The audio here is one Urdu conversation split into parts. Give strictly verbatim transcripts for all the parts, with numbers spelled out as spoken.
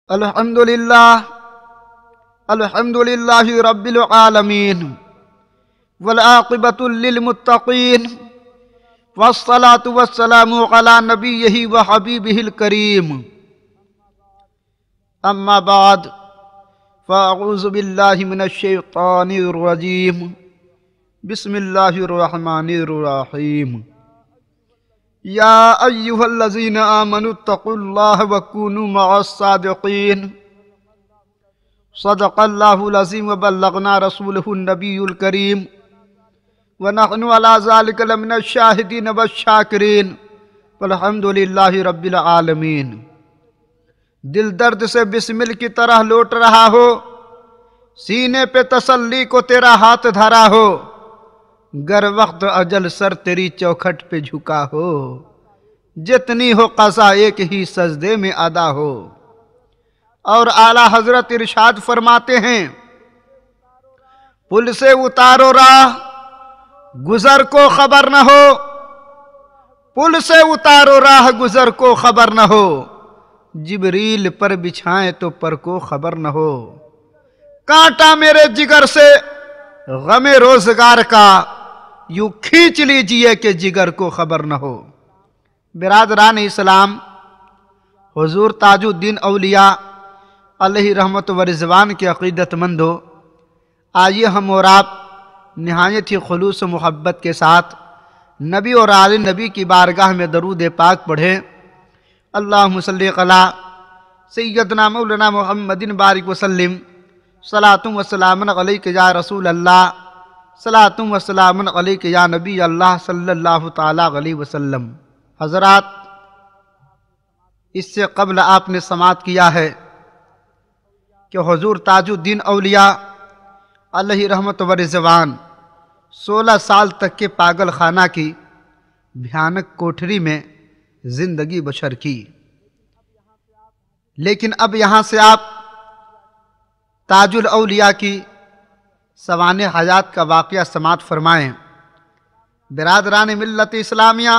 الحمدللہ الحمدللہ رب العالمین والعاقبۃ للمتقین والصلاة والسلام علی نبیہ وحبیبہ الکریم اما بعد فاعوذ باللہ من الشیطان الرجیم بسم اللہ الرحمن الرحیم یا ایہا الذین آمنوا اتقوا اللہ وکونوا مع الصادقین صدق اللہ العظیم وبلغنا رسولہ النبی الکریم ونحن علی ذلک لمن الشاہدین والشاکرین والحمدللہ رب العالمین۔ دل درد سے بسمل کی طرح لوٹ رہا ہو، سینے پہ تسلی کو تیرا ہاتھ دھرا ہو، گر وقت اجل سر تیری چوکھٹ پہ جھکا ہو، جتنی ہو قضا ایک ہی سجدے میں ادا ہو۔ اور اعلیٰ حضرت ارشاد فرماتے ہیں، پل سے اتارو راہ گزر کو خبر نہ ہو، پل سے اتارو راہ گزر کو خبر نہ ہو، جبریل پر بچھائیں تو پر کو خبر نہ ہو۔ کانٹا میرے جگر سے غم روزگار کا یوں کھینچ لیجئے کہ جگر کو خبر نہ ہو۔ برادران اسلام، حضور تاج الدین اولیاء علیہ رحمت و رضوان کے عقیدت مندو، آئیے ہم اور آپ نہایت ہی خلوص و محبت کے ساتھ نبی اور آل نبی کی بارگاہ میں درود پاک پڑھیں۔ اللہم صلی علی سیدنا مولانا محمد بارک وسلم، صلاۃ و سلام علیک یا رسول اللہ، صلاۃ و سلام علیک یا نبی اللہ صلی اللہ تعالیٰ علیہ وسلم۔ حضرات، اس سے قبل آپ نے سماعت کیا ہے کہ حضور تاج الدین اولیاء علیہ رحمت و رضوان سولہ سال تک کے پاگل خانہ کی بھیانک کوٹھری میں زندگی بسر کی، لیکن اب یہاں سے آپ تاج الاولیاء کی سوانح حیات کا واقعہ سماعت فرمائیں۔ برادران ملت اسلامیہ،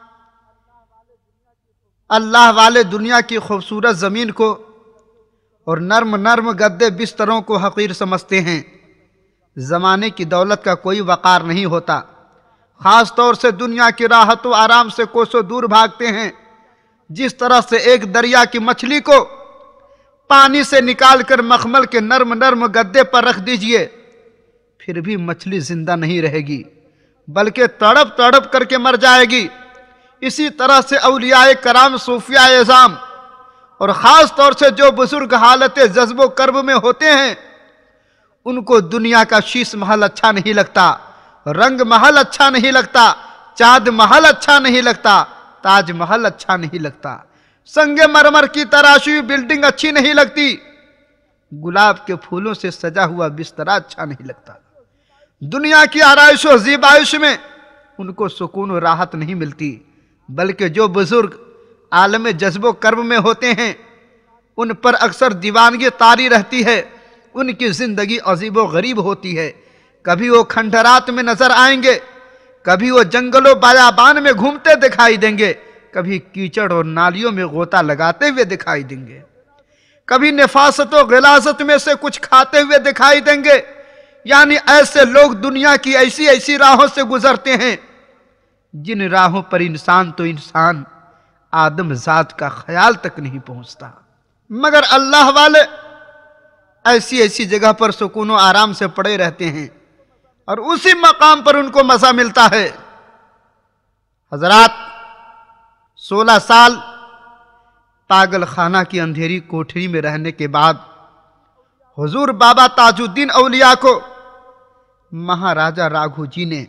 اللہ والے دنیا کی خوبصورت زمین کو اور نرم نرم گدے بستروں کو حقیر سمجھتے ہیں۔ زمانے کی دولت کا کوئی وقار نہیں ہوتا، خاص طور سے دنیا کی راحت و آرام سے کوسوں دور بھاگتے ہیں۔ جس طرح سے ایک دریا کی مچھلی کو پانی سے نکال کر مخمل کے نرم نرم گدے پر رکھ دیجئے، پھر بھی مچھلی زندہ نہیں رہے گی بلکہ تڑپ تڑپ کر کے مر جائے گی۔ اسی طرح سے اولیاء کرام، صوفیاء اعظام اور خاص طور سے جو بزرگ حالت جذب و کرب میں ہوتے ہیں، ان کو دنیا کا شیش محل اچھا نہیں لگتا، رنگ محل اچھا نہیں لگتا، چاند محل اچھا نہیں لگتا، تاج محل اچھا نہیں لگتا، سنگ مرمر کی تراشی ہوئی بلڈنگ اچھی نہیں لگتی، گلاب کے پھولوں سے سجا ہوا بستر اچھا نہیں لگتا۔ دنیا کی آرائش و زیبائش میں ان کو سکون و راحت نہیں ملتی، بلکہ جو بزرگ عالم جذب و کرب میں ہوتے ہیں، ان پر اکثر دیوانگی طاری رہتی ہے، ان کی زندگی عجیب و غریب ہوتی ہے۔ کبھی وہ کھنڈرات میں نظر آئیں گے، کبھی وہ جنگل و بیابان میں گھومتے دکھائی دیں گے، کبھی کیچڑ اور نالیوں میں غوطہ لگاتے ہوئے دکھائی دیں گے، کبھی نفاست و غلاظت میں سے کچھ کھاتے ہوئے دکھائی دیں گے۔ یعنی ایسے لوگ دنیا کی ایسی ایسی راہوں سے گزرتے ہیں جن راہوں پر انسان تو انسان آدم ذات کا خیال تک نہیں پہنچتا، مگر اللہ والے ایسی ایسی جگہ پر سکون و آرام سے پڑے رہتے ہیں اور اسی مقام پر ان کو مزہ ملتا ہے۔ حضرات، سولہ سال پاگل خانہ کی اندھیری کوٹھری میں رہنے کے بعد حضور بابا تاج الدین اولیاء کو مہاراجہ راگھو جی نے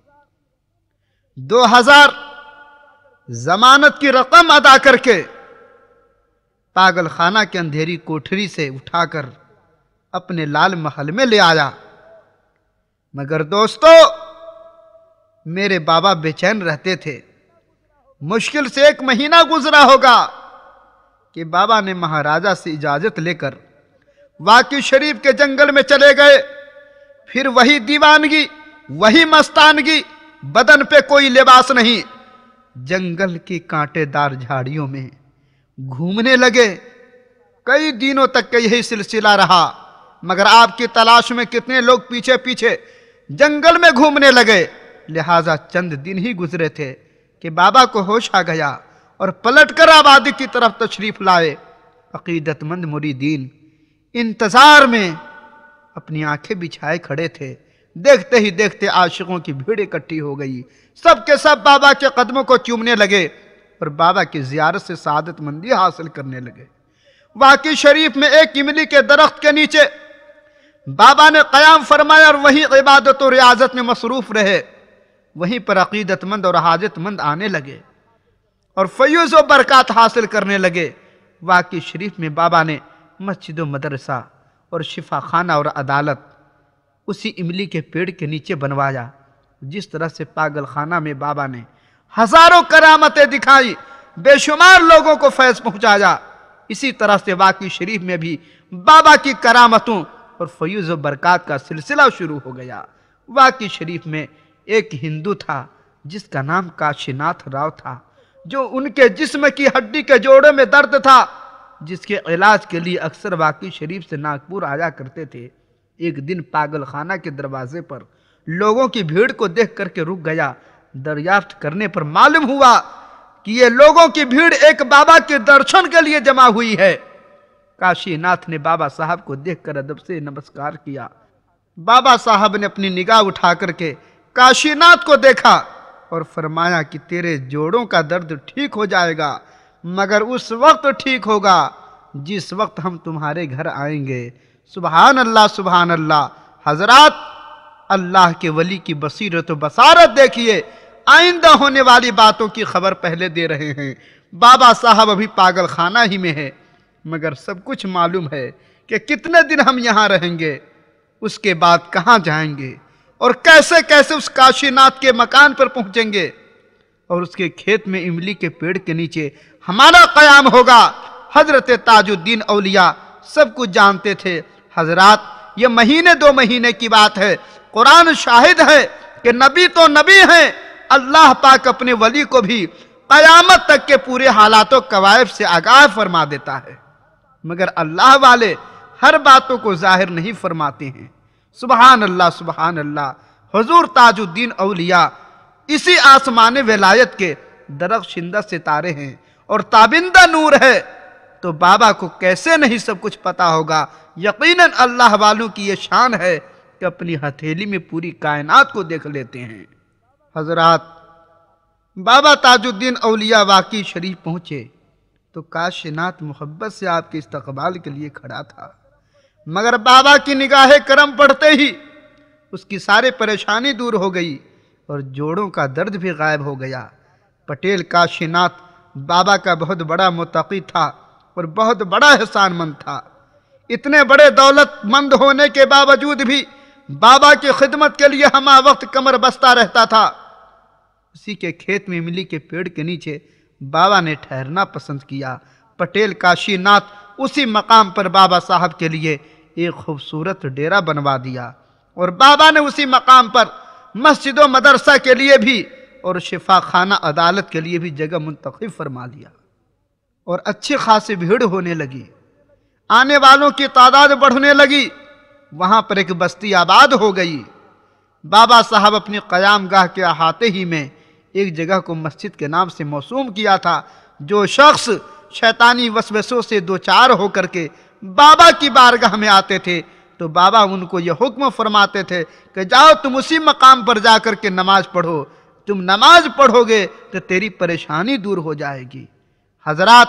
دو ہزار ضمانت کی رقم ادا کر کے پاگل خانہ کے اندھیری کوٹھری سے اٹھا کر اپنے لال محل میں لے آیا۔ مگر دوستو، میرے بابا بے چین رہتے تھے۔ مشکل سے ایک مہینہ گزرا ہوگا کہ بابا نے مہاراجہ سے اجازت لے کر واقعی شریف کے جنگل میں چلے گئے۔ پھر وہی دیوانگی، وہی مستانگی، بدن پہ کوئی لباس نہیں، جنگل کی کانٹے دار جھاڑیوں میں گھومنے لگے کئی دنوں تک کا یہی سلسلہ رہا، مگر آپ کی تلاش میں کتنے لوگ پیچھے پیچھے جنگل میں گھومنے لگے، لہٰذا چند دن ہی گزرے تھے کہ بابا کو ہوش آ گیا اور پلٹ کر آبادی کی طرف تشریف لائے۔ عقیدت مند مریدین انتظار میں اپنی آنکھیں بچھائے کھڑے تھے۔ دیکھتے ہی دیکھتے عاشقوں کی بھیڑ اکٹھی ہو گئی، سب کے سب بابا کے قدموں کو چومنے لگے اور بابا کی زیارت سے سعادت مندی حاصل کرنے لگے۔ واقعی شریف میں ایک املی کے درخت کے نیچے بابا نے قیام فرمایا اور وہیں عبادت و ریاضت میں مصروف رہے۔ وہیں پر عقیدت مند اور حاجت مند آنے لگے اور فیوز و برکات حاصل کرنے لگے۔ واقعی شریف میں بابا نے مسجد و مدرسہ اور شفا خانہ اور عدالت اسی املی کے پیڑ کے نیچے بنوایا۔ جس طرح سے پاگل خانہ میں بابا نے ہزاروں کرامتیں دکھائی، بے شمار لوگوں کو فیض پہنچایا، اسی طرح سے واقعی شریف میں بھی بابا کی کرامتوں اور فیوز و برکات کا سلسلہ شروع ہو گیا۔ واقعی شریف میں ایک ہندو تھا جس کا نام کاشی ناتھ راؤ تھا، جو ان کے جسم کی ہڈی کے جوڑوں میں درد تھا، جس کے علاج کے لیے اکثر واقعی شریف سے ناگپور آیا کرتے تھے۔ ایک دن پاگل خانہ کے دروازے پر لوگوں کی بھیڑ کو دیکھ کر کے رک گیا۔ دریافت کرنے پر معلوم ہوا کہ یہ لوگوں کی بھیڑ ایک بابا کے درشن کے لیے جمع ہوئی ہے۔ کاشی ناتھ نے بابا صاحب کو دیکھ کر ادب سے نمسکار کیا۔ بابا صاحب نے اپنی نگاہ اٹھا کر کے کاشی ناتھ کو دیکھا اور فرمایا کہ تیرے جوڑوں کا درد ٹھیک ہو جائے گا، مگر اس وقت ٹھیک ہوگا جس وقت ہم تمہارے گھر آئیں گے۔ سبحان اللہ سبحان اللہ۔ حضرات، اللہ کے ولی کی بصیرت و بصارت دیکھیے، آئندہ ہونے والی باتوں کی خبر پہلے دے رہے ہیں۔ بابا صاحب ابھی پاگل خانہ ہی میں ہے، مگر سب کچھ معلوم ہے کہ کتنے دن ہم یہاں رہیں گے، اس کے بعد کہاں جائیں گے اور کیسے کیسے اس کاشی ناتھ کے مکان پر پہنچیں گے اور اس کے کھیت میں املی کے پیڑ کے نیچے ہمارا قیام ہوگا۔ حضرت تاج الدین اولیاء سب کچھ جانتے تھے۔ حضرات، یہ مہینے دو مہینے کی بات ہے، قرآن شاہد ہے کہ نبی تو نبی ہیں، اللہ پاک اپنے ولی کو بھی قیامت تک کے پورے حالات و قوائف سے آگاہ فرما دیتا ہے، مگر اللہ والے ہر باتوں کو ظاہر نہیں فرماتے ہیں۔ سبحان اللہ سبحان اللہ۔ حضور تاج الدین اولیاء اسی آسمان ولایت کے درخشندہ ستارے ہیں اور تابندہ نور ہے، تو بابا کو کیسے نہیں سب کچھ پتا ہوگا؟ یقیناً اللہ والوں کی یہ شان ہے کہ اپنی ہتھیلی میں پوری کائنات کو دیکھ لیتے ہیں۔ حضرات، بابا تاج الدین اولیاء واقعی شریف پہنچے تو کاشی ناتھ محبت سے آپ کے استقبال کے لیے کھڑا تھا، مگر بابا کی نگاہ کرم پڑتے ہی اس کی ساری پریشانی دور ہو گئی اور جوڑوں کا درد بھی غائب ہو گیا۔ پٹیل کاشی ناتھ بابا کا بہت بڑا متقی تھا اور بہت بڑا احسان مند تھا۔ اتنے بڑے دولت مند ہونے کے باوجود بھی بابا کی خدمت کے لیے ہمہ وقت کمر بستہ رہتا تھا۔ اسی کے کھیت میں املی کے پیڑ کے نیچے بابا نے ٹھہرنا پسند کیا۔ پٹیل کاشی ناتھ اسی مقام پر بابا صاحب کے لیے ایک خوبصورت ڈیرا بنوا دیا اور بابا نے اسی مقام پر مسجد و مدرسہ کے لیے بھی اور شفا خانہ عدالت کے لیے بھی جگہ منتخب فرما لیا، اور اچھی خاصی بھیڑ ہونے لگی، آنے والوں کی تعداد بڑھنے لگی۔ وہاں پر ایک بستی آباد ہو گئی۔ بابا صاحب اپنی قیام گاہ کے احاطے ہی میں ایک جگہ کو مسجد کے نام سے موسوم کیا تھا۔ جو شخص شیطانی وسوسوں سے دوچار ہو کر کے بابا کی بارگاہ میں آتے تھے تو بابا ان کو یہ حکم فرماتے تھے کہ جاؤ تم اسی مقام پر جا کر کے نماز پڑھو، تم نماز پڑھو گے تو تیری پریشانی دور ہو جائے گی۔ حضرات،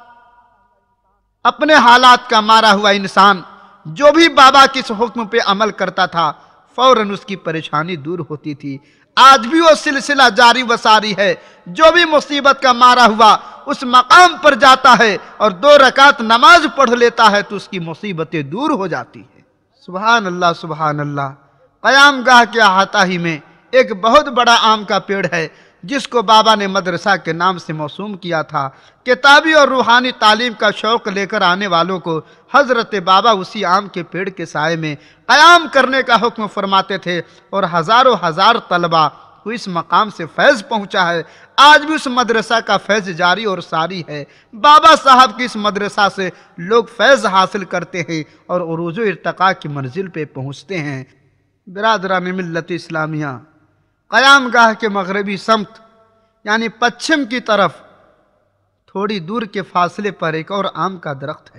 اپنے حالات کا مارا ہوا انسان جو بھی بابا کے اس حکم پہ عمل کرتا تھا فوراً اس کی پریشانی دور ہوتی تھی۔ آج بھی وہ سلسلہ جاری و ساری ہے، جو بھی مصیبت کا مارا ہوا اس مقام پر جاتا ہے اور دو رکعت نماز پڑھ لیتا ہے تو اس کی مصیبتیں دور ہو جاتی ہیں۔ سبحان اللہ سبحان اللہ۔ قیام گاہ کے احاطہ ہی میں ایک بہت بڑا آم کا پیڑ ہے جس کو بابا نے مدرسہ کے نام سے موسوم کیا تھا۔ کتابی اور روحانی تعلیم کا شوق لے کر آنے والوں کو حضرت بابا اسی آم کے پیڑ کے سائے میں قیام کرنے کا حکم فرماتے تھے، اور ہزاروں ہزار طلبہ کو اس مقام سے فیض پہنچا ہے۔ آج بھی اس مدرسہ کا فیض جاری اور ساری ہے۔ بابا صاحب کی اس مدرسہ سے لوگ فیض حاصل کرتے ہیں اور عروج و ارتقاء کی منزل پہ پہنچتے ہیں۔ برادران ملت اسلامیہ، قیام گاہ کے مغربی سمت یعنی پچھم کی طرف تھوڑی دور کے فاصلے پر ایک اور آم کا درخت ہے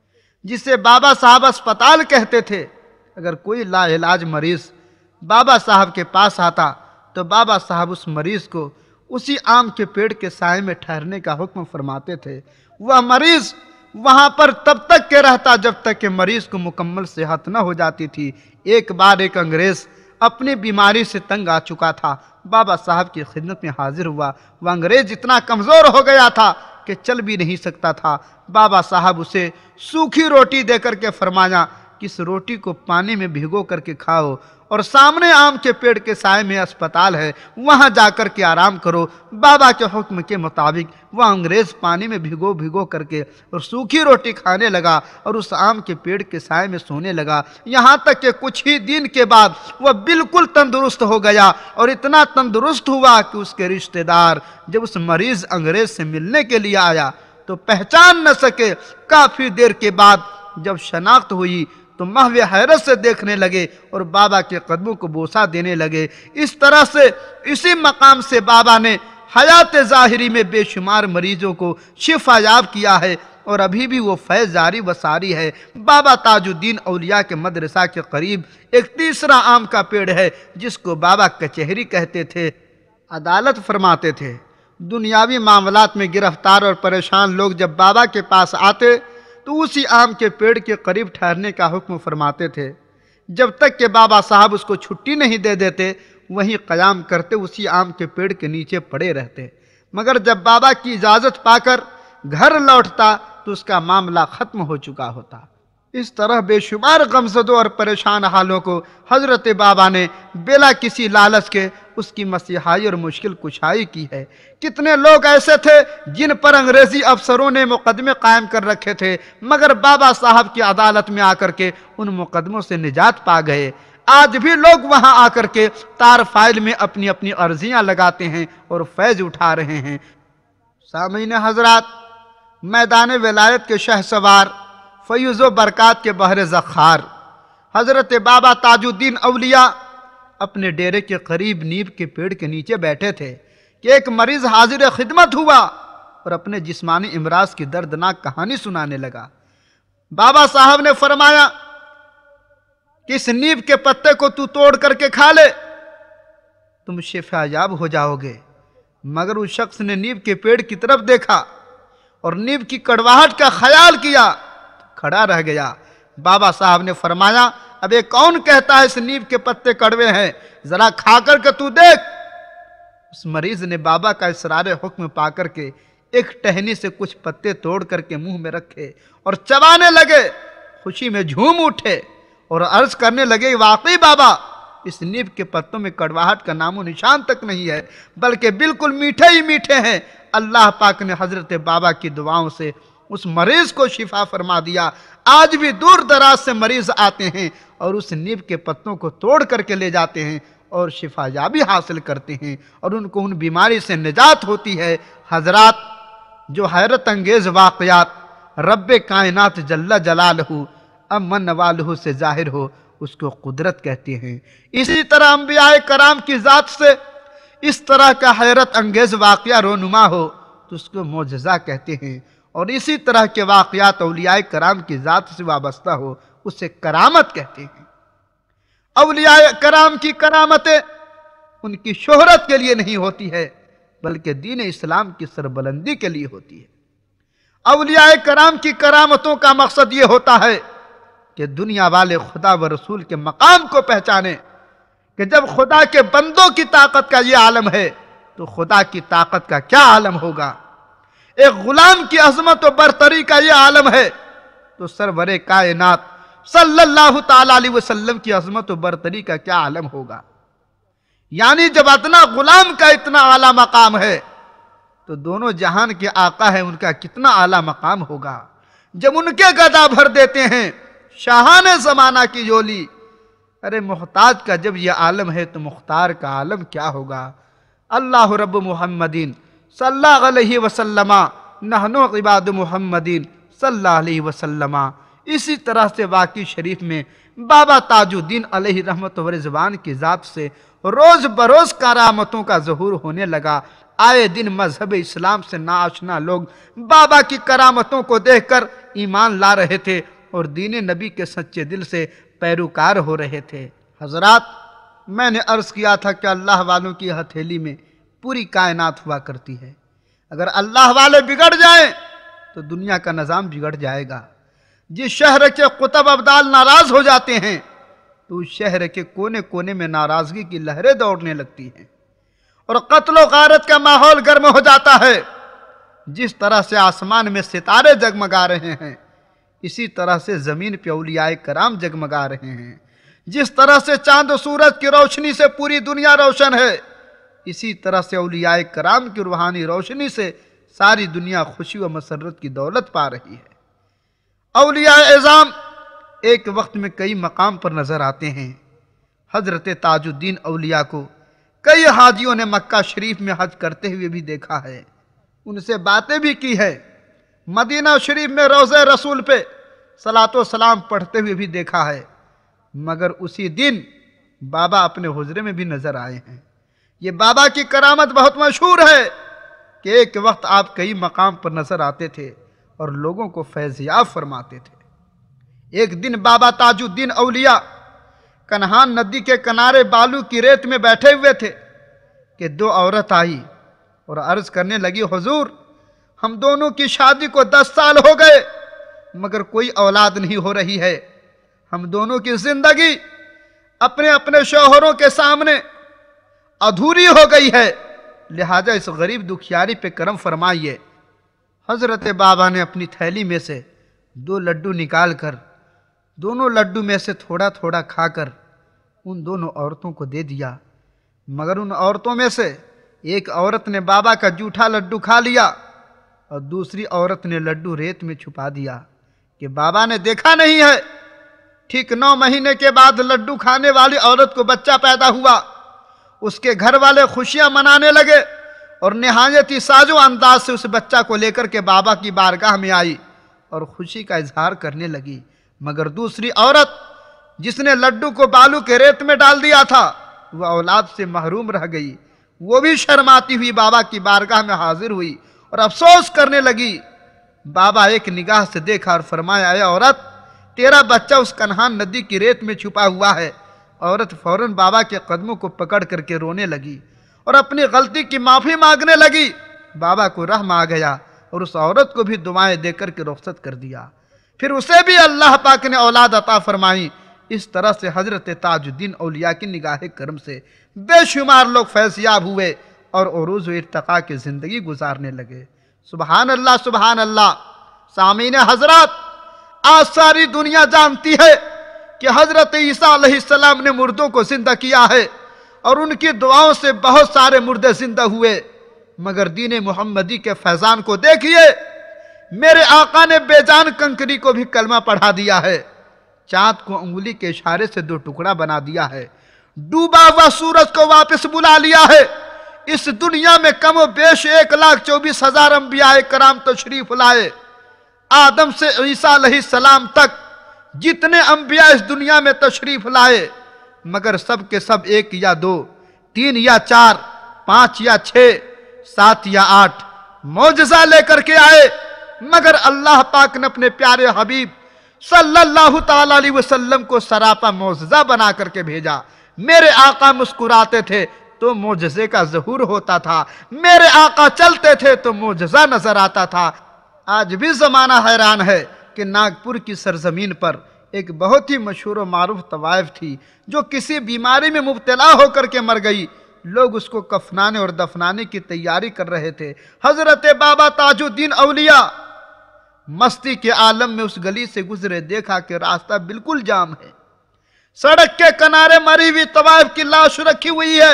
جسے بابا صاحب اسپتال کہتے تھے۔ اگر کوئی لا علاج مریض بابا صاحب کے پاس آتا تو بابا صاحب اس مریض کو اسی آم کے پیڑ کے سائے میں ٹھہرنے کا حکم فرماتے تھے۔ وہ مریض وہاں پر تب تک کے رہتا جب تک کہ مریض کو مکمل صحت نہ ہو جاتی تھی۔ ایک بار ایک انگریز اپنی بیماری سے تنگ آ چکا تھا، بابا صاحب کی خدمت میں حاضر ہوا۔ وہ انگریز اتنا کمزور ہو گیا تھا کہ چل بھی نہیں سکتا تھا۔ بابا صاحب اسے سوکھی روٹی دے کر کے فرمایا کہ اس روٹی کو پانی میں بھگو کر کے کھاؤ اور سامنے آم کے پیڑ کے سائے میں اسپتال ہے، وہاں جا کر کے آرام کرو۔ بابا کے حکم کے مطابق وہ انگریز پانی میں بھگو بھگو کر کے اور سوکھی روٹی کھانے لگا اور اس آم کے پیڑ کے سائے میں سونے لگا، یہاں تک کہ کچھ ہی دن کے بعد وہ بالکل تندرست ہو گیا۔ اور اتنا تندرست ہوا کہ اس کے رشتہ دار جب اس مریض انگریز سے ملنے کے لیے آیا تو پہچان نہ سکے۔ کافی دیر کے بعد جب شناخت ہوئی تو محو حیرت سے دیکھنے لگے اور بابا کے قدموں کو بوسہ دینے لگے۔ اس طرح سے اسی مقام سے بابا نے حیات ظاہری میں بے شمار مریضوں کو شفا یاب کیا ہے اور ابھی بھی وہ فیض جاری و ساری ہے۔ بابا تاج الدین اولیاء کے مدرسہ کے قریب ایک تیسرا آم کا پیڑ ہے جس کو بابا کچہری کہتے تھے، عدالت فرماتے تھے۔ دنیاوی معاملات میں گرفتار اور پریشان لوگ جب بابا کے پاس آتے تو اسی آم کے پیڑ کے قریب ٹھہرنے کا حکم فرماتے تھے، جب تک کہ بابا صاحب اس کو چھٹی نہیں دے دیتے وہیں قیام کرتے، اسی آم کے پیڑ کے نیچے پڑے رہتے۔ مگر جب بابا کی اجازت پا کر گھر لوٹتا تو اس کا معاملہ ختم ہو چکا ہوتا۔ اس طرح بے شمار غمزدوں اور پریشان حالوں کو حضرت بابا نے بلا کسی لالچ کے اس کی مسیحائی اور مشکل کشائی کی ہے۔ کتنے لوگ ایسے تھے جن پر انگریزی افسروں نے مقدمے قائم کر رکھے تھے، مگر بابا صاحب کی عدالت میں آ کر کے ان مقدموں سے نجات پا گئے۔ آج بھی لوگ وہاں آ کر کے تار فائل میں اپنی اپنی عرضیاں لگاتے ہیں اور فیض اٹھا رہے ہیں۔ سامعین حضرات، میدان ولایت کے شہ سوار، فیض و برکات کے بحر زخار حضرت بابا تاج الدین اولیاء اپنے ڈیرے کے قریب نیب کے پیڑ کے نیچے بیٹھے تھے کہ ایک مریض حاضر خدمت ہوا اور اپنے جسمانی امراض کی دردناک کہانی سنانے لگا۔ بابا صاحب نے فرمایا کہ اس نیب کے پتے کو تو توڑ کر کے کھا لے، تم شفا یاب ہو جاؤ گے۔ مگر اس شخص نے نیب کے پیڑ کی طرف دیکھا اور نیب کی کڑواہٹ کا خیال کیا، کھڑا رہ گیا۔ بابا صاحب نے فرمایا اب یہ کون کہتا ہے اس نیب کے پتے کڑوے ہیں، ذرا کھا کر کے تو دیکھ۔ اس مریض نے بابا کا اصرار حکم پا کر کے ایک ٹہنی سے کچھ پتے توڑ کر کے منہ میں رکھے اور چبانے لگے، خوشی میں جھوم اٹھے اور عرض کرنے لگے واقعی بابا اس نیب کے پتوں میں کڑواہٹ کا نام و نشان تک نہیں ہے، بلکہ بالکل میٹھے ہی میٹھے ہیں۔ اللہ پاک نے حضرت بابا کی دعاؤں سے اس مریض کو شفا فرما دیا۔ آج بھی دور دراز سے مریض آتے ہیں اور اس نیب کے پتوں کو توڑ کر کے لے جاتے ہیں اور شفا یابی حاصل کرتے ہیں اور ان کو ان بیماری سے نجات ہوتی ہے۔ حضرات، جو حیرت انگیز واقعات رب کائنات جل جلالہ امن والہ سے ظاہر ہو اس کو قدرت کہتے ہیں۔ اسی طرح انبیاء کرام کی ذات سے اس طرح کا حیرت انگیز واقعہ رونما ہو تو اس کو معجزہ کہتے ہیں، اور اسی طرح کے واقعات اولیاء کرام کی ذات سے وابستہ ہو اسے کرامت کہتے ہیں۔ اولیاء کرام کی کرامتیں ان کی شہرت کے لیے نہیں ہوتی ہے بلکہ دین اسلام کی سربلندی کے لیے ہوتی ہے۔ اولیاء کرام کی کرامتوں کا مقصد یہ ہوتا ہے کہ دنیا والے خدا و رسول کے مقام کو پہچانے کہ جب خدا کے بندوں کی طاقت کا یہ عالم ہے تو خدا کی طاقت کا کیا عالم ہوگا۔ ایک غلام کی عظمت و برتری کا یہ عالم ہے تو سرور کائنات صلی اللہ تعالی علیہ وسلم کی عظمت و برتری کا کیا عالم ہوگا۔ یعنی جب ادنا غلام کا اتنا اعلیٰ مقام ہے تو دونوں جہان کے آقا ہیں ان کا کتنا اعلیٰ مقام ہوگا۔ جب ان کے گدا بھر دیتے ہیں شاہان زمانہ کی جولی ارے محتاج کا جب یہ عالم ہے تو مختار کا عالم کیا ہوگا؟ اللہ رب محمدین صلی اللہ علیہ وسلم، نحنو عباد محمدین صلی اللہ علیہ وسلم۔ اسی طرح سے واقعی شریف میں بابا تاج الدین علیہ رحمت و رضوان کی ذات سے روز بروز کرامتوں کا ظہور ہونے لگا۔ آئے دن مذہب اسلام سے ناآشنا لوگ بابا کی کرامتوں کو دیکھ کر ایمان لا رہے تھے اور دین نبی کے سچے دل سے پیروکار ہو رہے تھے۔ حضرات، میں نے عرض کیا تھا کہ اللہ والوں کی ہتھیلی میں پوری کائنات ہوا کرتی ہے۔ اگر اللہ والے بگڑ جائیں تو دنیا کا نظام بگڑ جائے گا۔ جس شہر کے قطب ابدال ناراض ہو جاتے ہیں تو اس شہر کے کونے کونے میں ناراضگی کی لہریں دوڑنے لگتی ہیں اور قتل و غارت کا ماحول گرم ہو جاتا ہے۔ جس طرح سے آسمان میں ستارے جگمگا رہے ہیں، اسی طرح سے زمین پہ اولیاء کرام جگمگا رہے ہیں۔ جس طرح سے چاند و سورج کی روشنی سے پوری دنیا روشن ہے، اسی طرح سے اولیاء کرام کی روحانی روشنی سے ساری دنیا خوشی و مسرت کی دولت پا رہی ہے۔ اولیاء اعظام ایک وقت میں کئی مقام پر نظر آتے ہیں۔ حضرت تاج الدین اولیاء کو کئی حاجیوں نے مکہ شریف میں حج کرتے ہوئے بھی دیکھا ہے، ان سے باتیں بھی کی ہے۔ مدینہ شریف میں روضہ رسول پہ صلاۃ و سلام پڑھتے ہوئے بھی دیکھا ہے، مگر اسی دن بابا اپنے حجرے میں بھی نظر آئے ہیں۔ یہ بابا کی کرامت بہت مشہور ہے کہ ایک وقت آپ کئی مقام پر نظر آتے تھے اور لوگوں کو فیض یاب فرماتے تھے۔ ایک دن بابا تاج الدین اولیاء کنہان ندی کے کنارے بالو کی ریت میں بیٹھے ہوئے تھے کہ دو عورت آئی اور عرض کرنے لگی، حضور ہم دونوں کی شادی کو دس سال ہو گئے مگر کوئی اولاد نہیں ہو رہی ہے۔ ہم دونوں کی زندگی اپنے اپنے شوہروں کے سامنے ادھوری ہو گئی ہے، لہٰذا اس غریب دکھیاری پہ کرم فرمائیے۔ حضرت بابا نے اپنی تھیلی میں سے دو لڈو نکال کر دونوں لڈو میں سے تھوڑا تھوڑا کھا کر ان دونوں عورتوں کو دے دیا، مگر ان عورتوں میں سے ایک عورت نے بابا کا جھوٹا لڈو کھا لیا اور دوسری عورت نے لڈو ریت میں چھپا دیا کہ بابا نے دیکھا نہیں ہے۔ ٹھیک نو مہینے کے بعد لڈو کھانے والی عورت کو بچہ پیدا ہوا۔ اس کے گھر والے خوشیاں منانے لگے اور نہایت ہی ساز و انداز سے اس بچہ کو لے کر کے بابا کی بارگاہ میں آئی اور خوشی کا اظہار کرنے لگی، مگر دوسری عورت جس نے لڈو کو بالو کے ریت میں ڈال دیا تھا وہ اولاد سے محروم رہ گئی۔ وہ بھی شرماتی ہوئی بابا کی بارگاہ میں حاضر ہوئی اور افسوس کرنے لگی۔ بابا ایک نگاہ سے دیکھا اور فرمایا، اے عورت، تیرا بچہ اس کنہان ندی کی ریت میں چھپا ہوا ہے۔ عورت فوراً بابا کے قدموں کو پکڑ کر کے رونے لگی اور اپنی غلطی کی معافی مانگنے لگی۔ بابا کو رحم آ گیا اور اس عورت کو بھی دعائیں دے کر کے رخصت کر دیا۔ پھر اسے بھی اللہ پاک نے اولاد عطا فرمائی۔ اس طرح سے حضرت تاج الدین اولیاء کی نگاہ کرم سے بے شمار لوگ فیض یاب ہوئے اور عروج و ارتقاء کی زندگی گزارنے لگے۔ سبحان اللہ، سبحان اللہ۔ سامعین حضرات، آج ساری دنیا جانتی ہے کہ حضرت عیسیٰ علیہ السلام نے مردوں کو زندہ کیا ہے اور ان کی دعاؤں سے بہت سارے مردے زندہ ہوئے، مگر دین محمدی کے فیضان کو دیکھیے، میرے آقا نے بے جان کنکری کو بھی کلمہ پڑھا دیا ہے، چاند کو انگلی کے اشارے سے دو ٹکڑا بنا دیا ہے، ڈوبا ہوا سورج کو واپس بلا لیا ہے۔ اس دنیا میں کم و بیش ایک لاکھ چوبیس ہزار انبیاء کرام تشریف لائے۔ آدم سے عیسیٰ علیہ السلام تک جتنے انبیاء اس دنیا میں تشریف لائے، مگر سب کے سب ایک یا دو، تین یا چار، پانچ یا چھ، سات یا آٹھ معجزہ لے کر کے آئے، مگر اللہ پاک نے اپنے پیارے حبیب صلی اللہ تعالیٰ علیہ وسلم کو سراپا معجزہ بنا کر کے بھیجا۔ میرے آقا مسکراتے تھے تو معجزے کا ظہور ہوتا تھا، میرے آقا چلتے تھے تو معجزہ نظر آتا تھا۔ آج بھی زمانہ حیران ہے کہ ناگپور کی سرزمین پر ایک بہت ہی مشہور و معروف طوائف تھی جو کسی بیماری میں مبتلا ہو کر کے مر گئی۔ لوگ اس کو کفنانے اور دفنانے کی تیاری کر رہے تھے۔ حضرت بابا تاج الدین اولیاء مستی کے عالم میں اس گلی سے گزرے، دیکھا کہ راستہ بالکل جام ہے، سڑک کے کنارے مری ہوئی طوائف کی لاش رکھی ہوئی ہے۔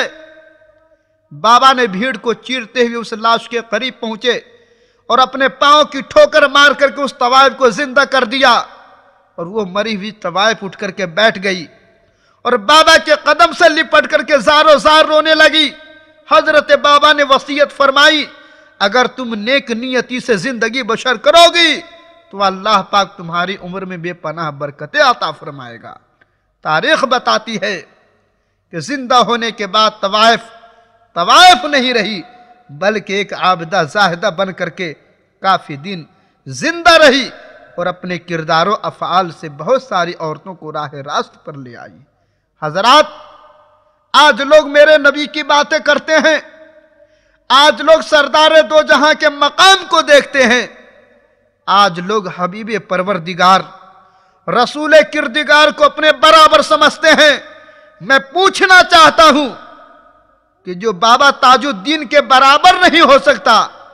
بابا نے بھیڑ کو چیرتے ہوئے اس لاش کے قریب پہنچے اور اپنے پاؤں کی ٹھوکر مار کر کے اس طوائف کو زندہ کر دیا، اور وہ مری ہوئی طوائف اٹھ کر کے بیٹھ گئی اور بابا کے قدم سے لپٹ کر کے زارو زار رونے لگی۔ حضرت بابا نے وصیت فرمائی، اگر تم نیک نیتی سے زندگی بسر کرو گی تو اللہ پاک تمہاری عمر میں بے پناہ برکتیں عطا فرمائے گا۔ تاریخ بتاتی ہے کہ زندہ ہونے کے بعد طوائف طوائف نہیں رہی، بلکہ ایک عابدہ زاہدہ بن کر کے کافی دن زندہ رہی، اور اپنے کردار و افعال سے بہت ساری عورتوں کو راہ راست پر لے آئی۔ حضرات، آج لوگ میرے نبی کی باتیں کرتے ہیں، آج لوگ سردار دو جہاں کے مقام کو دیکھتے ہیں، آج لوگ حبیب پروردگار رسول کردگار کو اپنے برابر سمجھتے ہیں۔ میں پوچھنا چاہتا ہوں کہ جو بابا تاج الدین کے برابر نہیں ہو سکتا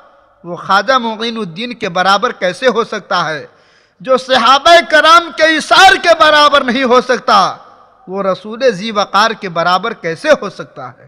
وہ خواجہ معین الدین کے برابر کیسے ہو سکتا ہے؟ جو صحابہ کرام کے ایثار کے برابر نہیں ہو سکتا وہ رسول ذی وقار کے برابر کیسے ہو سکتا ہے؟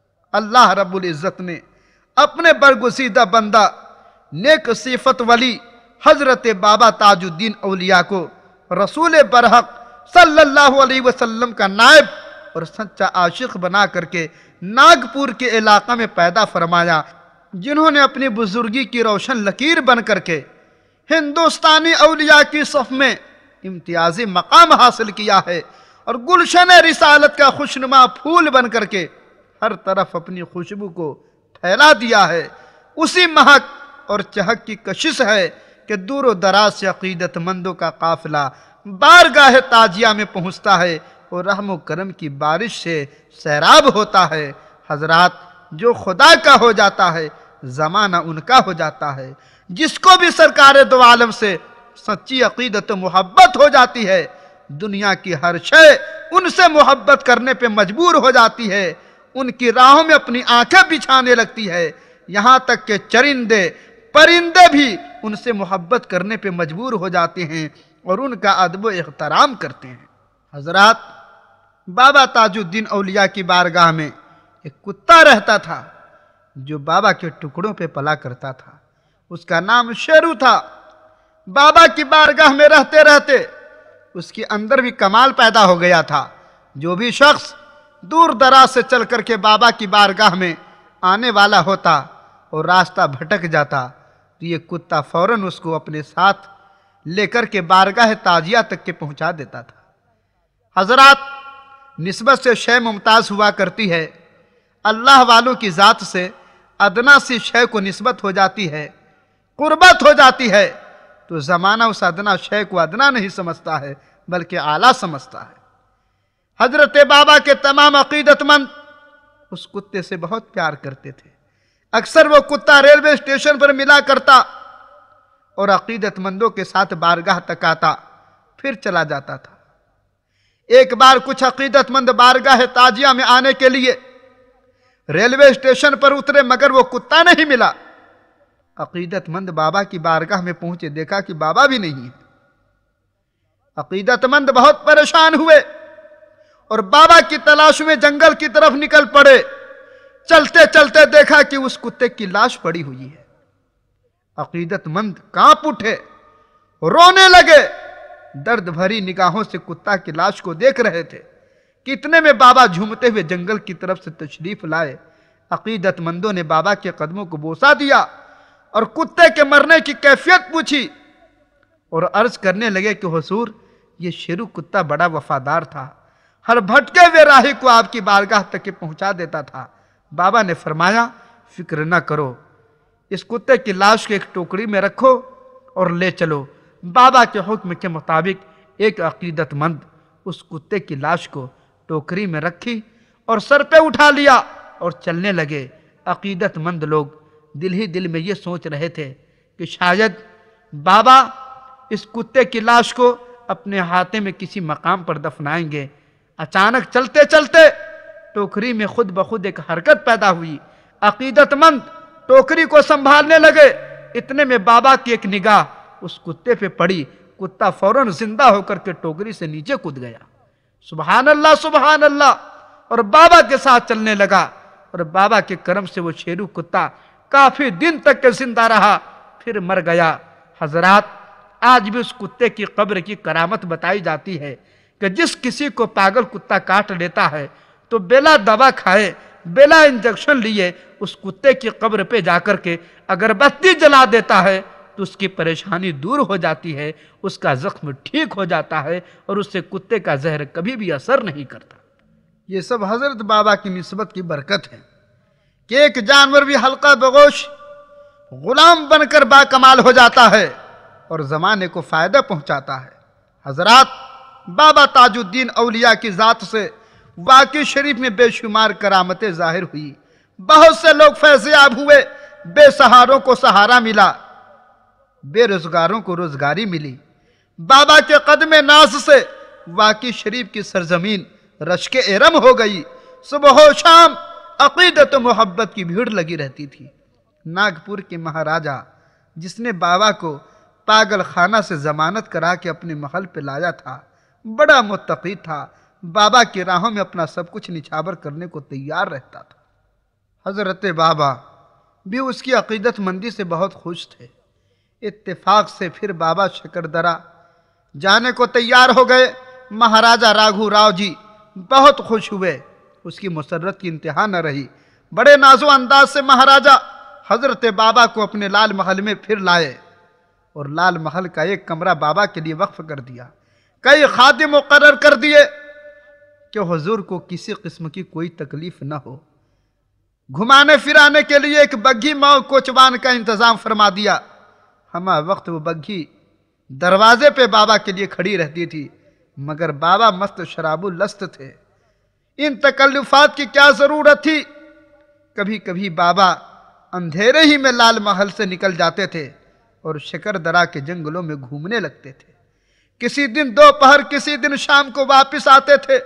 اللہ رب العزت نے اپنے برگزیدہ بندہ نیک صفت ولی حضرت بابا تاج الدین اولیاء کو رسول برحق صلی اللہ علیہ وسلم کا نائب اور سچا عاشق بنا کر کے ناگپور کے علاقہ میں پیدا فرمایا، جنہوں نے اپنی بزرگی کی روشن لکیر بن کر کے ہندوستانی اولیاء کی صف میں امتیازی مقام حاصل کیا ہے، اور گلشن رسالت کا خوشنما پھول بن کر کے ہر طرف اپنی خوشبو کو پھیلا دیا ہے۔ اسی مہک اور چہک کی کشش ہے کہ دور و دراز سے عقیدت مندوں کا قافلہ بارگاہ تاجیہ میں پہنچتا ہے اور رحم و کرم کی بارش سے سیراب ہوتا ہے۔ حضرات، جو خدا کا ہو جاتا ہے زمانہ ان کا ہو جاتا ہے۔ جس کو بھی سرکار دو عالم سے سچی عقیدت و محبت ہو جاتی ہے، دنیا کی ہر شے ان سے محبت کرنے پہ مجبور ہو جاتی ہے، ان کی راہوں میں اپنی آنکھیں بچھانے لگتی ہے، یہاں تک کہ چرندے پرندے بھی ان سے محبت کرنے پہ مجبور ہو جاتے ہیں اور ان کا ادب و احترام کرتے ہیں۔ حضرات، بابا تاج الدین اولیاء کی بارگاہ میں ایک کتا رہتا تھا جو بابا کے ٹکڑوں پہ پلا کرتا تھا، اس کا نام شیرو تھا۔ بابا کی بارگاہ میں رہتے رہتے اس کے اندر بھی کمال پیدا ہو گیا تھا۔ جو بھی شخص دور دراز سے چل کر کے بابا کی بارگاہ میں آنے والا ہوتا اور راستہ بھٹک جاتا تو یہ کتا فوراً اس کو اپنے ساتھ لے کر کے بارگاہ تاجیہ تک کے پہنچا دیتا تھا۔ حضرات، نسبت سے شے ممتاز ہوا کرتی ہے، اللہ والوں کی ذات سے ادنا سی شے کو نسبت ہو جاتی ہے، قربت ہو جاتی ہے، تو زمانہ اس ادنا شے کو ادنا نہیں سمجھتا ہے بلکہ اعلیٰ سمجھتا ہے۔ حضرت بابا کے تمام عقیدت مند اس کتے سے بہت پیار کرتے تھے۔ اکثر وہ کتا ریلوے اسٹیشن پر ملا کرتا اور عقیدت مندوں کے ساتھ بارگاہ تک آتا، پھر چلا جاتا تھا۔ ایک بار کچھ عقیدت مند بارگاہ تاجیہ میں آنے کے لیے ریلوے اسٹیشن پر اترے، مگر وہ کتا نہیں ملا۔ عقیدت مند بابا کی بارگاہ میں پہنچے، دیکھا کہ بابا بھی نہیں ہے۔ عقیدت مند بہت پریشان ہوئے اور بابا کی تلاش میں جنگل کی طرف نکل پڑے۔ چلتے چلتے دیکھا کہ اس کتے کی لاش پڑی ہوئی ہے۔ عقیدت مند کانپ اٹھے، رونے لگے، درد بھری نگاہوں سے کتا کی لاش کو دیکھ رہے تھے کہ اتنے میں بابا جھومتے ہوئے جنگل کی طرف سے تشریف لائے۔ عقیدت مندوں نے بابا کے قدموں کو بوسہ دیا اور کتے کے مرنے کی کیفیت پوچھی اور عرض کرنے لگے کہ حضور، یہ شیرو کتا بڑا وفادار تھا، ہر بھٹکے ہوئے راہی کو آپ کی بارگاہ تک کے پہنچا دیتا تھا۔ بابا نے فرمایا، فکر نہ کرو، اس کتے کی لاش کو ایک ٹوکری میں رکھو اور لے چلو۔ بابا کے حکم کے مطابق ایک عقیدت مند اس کتے کی لاش کو ٹوکری میں رکھی اور سر پہ اٹھا لیا اور چلنے لگے۔ عقیدت مند لوگ دل ہی دل میں یہ سوچ رہے تھے کہ شاید بابا اس کتے کی لاش کو اپنے ہاتھے میں کسی مقام پر دفنائیں گے۔ اچانک چلتے چلتے ٹوکری میں خود بخود ایک حرکت پیدا ہوئی۔ عقیدت مند ٹوکری کو سنبھالنے لگے، اتنے میں بابا کی ایک نگاہ اس کتے پہ پڑی۔ کتا فوراً زندہ ہو کر کے ٹوکری سے نیچے کود گیا۔ سبحان اللہ سبحان اللہ، اور بابا کے ساتھ چلنے لگا، اور بابا کے کرم سے وہ شیرو کتا کافی دن تک کے زندہ رہا، پھر مر گیا۔ حضرات، آج بھی اس کتے کی قبر کی کرامت بتائی جاتی ہے کہ جس کسی کو پاگل کتا کاٹ لیتا ہے تو بلا دوا کھائے بلا انجیکشن لیے اس کتے کی قبر پہ جا کر کے اگر بتی جلا دیتا ہے تو اس کی پریشانی دور ہو جاتی ہے، اس کا زخم ٹھیک ہو جاتا ہے اور اس سے کتے کا زہر کبھی بھی اثر نہیں کرتا۔ یہ سب حضرت بابا کی نسبت کی برکت ہے کہ ایک جانور بھی حلقہ بغوش غلام بن کر با کمال ہو جاتا ہے اور زمانے کو فائدہ پہنچاتا ہے۔ حضرات، بابا تاج الدین اولیاء کی ذات سے واقعی شریف میں بے شمار کرامتیں ظاہر ہوئی، بہت سے لوگ فیض یاب ہوئے، بے سہاروں کو سہارا ملا، بے روزگاروں کو روزگاری ملی۔ بابا کے قدم ناز سے واقعی شریف کی سرزمین رشک ارم ہو گئی، صبح و شام عقیدت و محبت کی بھیڑ لگی رہتی تھی۔ ناگپور کے مہاراجہ جس نے بابا کو پاگل خانہ سے ضمانت کرا کے اپنے محل پہ لایا تھا، بڑا متقی تھا، بابا کی راہوں میں اپنا سب کچھ نچھاور کرنے کو تیار رہتا تھا۔ حضرت بابا بھی اس کی عقیدت مندی سے بہت خوش تھے۔ اتفاق سے پھر بابا شکردرہ جانے کو تیار ہو گئے۔ مہاراجہ راگھو راؤ جی بہت خوش ہوئے، اس کی مسرت کی انتہا نہ رہی۔ بڑے ناز و انداز سے مہاراجہ حضرت بابا کو اپنے لال محل میں پھر لائے اور لال محل کا ایک کمرہ بابا کے لیے وقف کر دیا، کئی خادم مقرر کر دیے کہ حضور کو کسی قسم کی کوئی تکلیف نہ ہو۔ گھمانے پھرانے کے لیے ایک بگھی ماؤ کوچوان کا انتظام فرما دیا۔ ہمہ وقت وہ بگھی دروازے پہ بابا کے لیے کھڑی رہتی تھی، مگر بابا مست شراب الست تھے، ان تکلفات کی کیا ضرورت تھی؟ کبھی کبھی بابا اندھیرے ہی میں لال محل سے نکل جاتے تھے اور شکردرہ کے جنگلوں میں گھومنے لگتے تھے۔ کسی دن دوپہر کسی دن شام کو واپس آتے تھے۔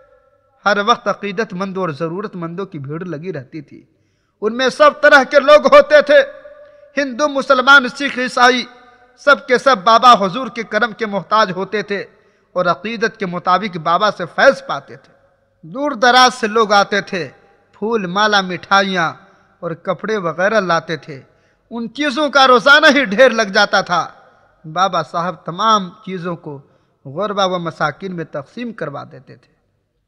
ہر وقت عقیدت مند اور ضرورت مندوں کی بھیڑ لگی رہتی تھی، ان میں سب طرح کے لوگ ہوتے تھے، ہندو مسلمان سکھ عیسائی، سب کے سب بابا حضور کے کرم کے محتاج ہوتے تھے اور عقیدت کے مطابق بابا سے فیض پاتے تھے۔ دور دراز سے لوگ آتے تھے، پھول مالا مٹھائیاں اور کپڑے وغیرہ لاتے تھے، ان چیزوں کا روزانہ ہی ڈھیر لگ جاتا تھا۔ بابا صاحب تمام چیزوں کو غربا و مساکین میں تقسیم کروا دیتے تھے۔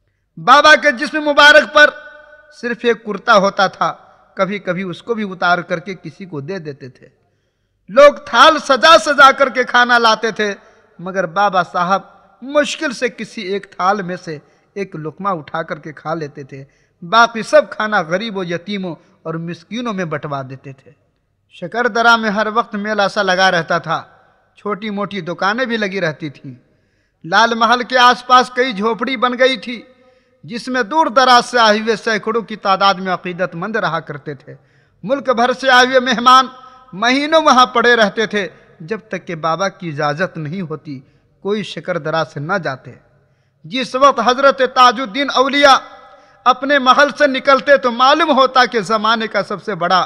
بابا کے جسم مبارک پر صرف ایک کرتا ہوتا تھا، کبھی کبھی اس کو بھی اتار کر کے کسی کو دے دیتے تھے۔ لوگ تھال سجا سجا کر کے کھانا لاتے تھے، مگر بابا صاحب مشکل سے کسی ایک تھال میں سے ایک لقمہ اٹھا کر کے کھا لیتے تھے، باقی سب کھانا غریبوں، یتیموں اور مسکینوں میں بٹوا دیتے تھے۔ شکردرہ میں ہر وقت میلہ سا لگا رہتا تھا، چھوٹی موٹی دکانیں بھی لگی رہتی تھیں۔ لال محل کے آس پاس کئی جھوپڑی بن گئی تھی، جس میں دور دراز سے آئے ہوئے سینکڑوں کی تعداد میں عقیدت مند رہا کرتے تھے۔ ملک بھر سے آئے ہوئے مہمان مہینوں وہاں پڑے رہتے تھے، جب تک کہ بابا کی اجازت نہیں ہوتی کوئی شکردرہ سے نہ جاتے۔ جس وقت حضرت تاج الدین اولیاء اپنے محل سے نکلتے تو معلوم ہوتا کہ زمانے کا سب سے بڑا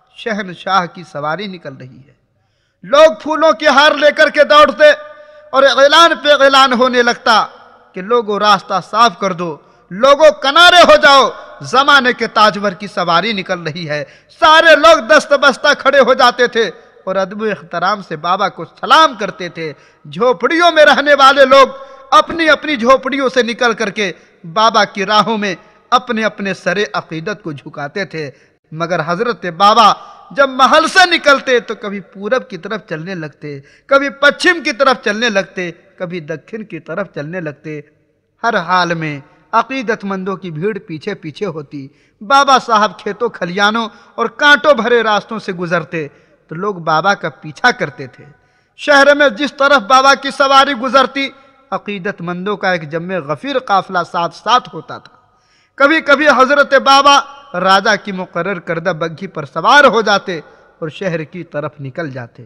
شہنشاہ کی سواری نکل رہی ہے۔ لوگ پھولوں کے ہار لے کر کے دوڑتے اور اعلان پہ اعلان ہونے لگتا کہ لوگوں راستہ صاف کر دو، لوگوں کنارے ہو جاؤ، زمانے کے تاجور کی سواری نکل رہی ہے۔ سارے لوگ دست بستہ کھڑے ہو جاتے تھے اور ادب و احترام سے بابا کو سلام کرتے تھے۔ جھوپڑیوں میں رہنے والے لوگ اپنی اپنی جھوپڑیوں سے نکل کر کے بابا کی راہوں میں اپنے اپنے سر عقیدت کو جھکاتے تھے، مگر حضرت بابا جب محل سے نکلتے تو کبھی پورب کی طرف چلنے لگتے، کبھی پچھم کی طرف چلنے لگتے، کبھی دکھن کی طرف چلنے لگتے۔ ہر حال میں عقیدت مندوں کی بھیڑ پیچھے پیچھے ہوتی۔ بابا صاحب کھیتوں کھلیانوں اور کانٹوں بھرے راستوں سے گزرتے تو لوگ بابا کا پیچھا کرتے تھے۔ شہر میں جس طرف بابا کی سواری گزرتی، عقیدت مندوں کا ایک جمع غفیر قافلہ ساتھ ساتھ ہوتا تھا۔ کبھی کبھی حضرت بابا راجہ کی مقرر کردہ بگھی پر سوار ہو جاتے اور شہر کی طرف نکل جاتے۔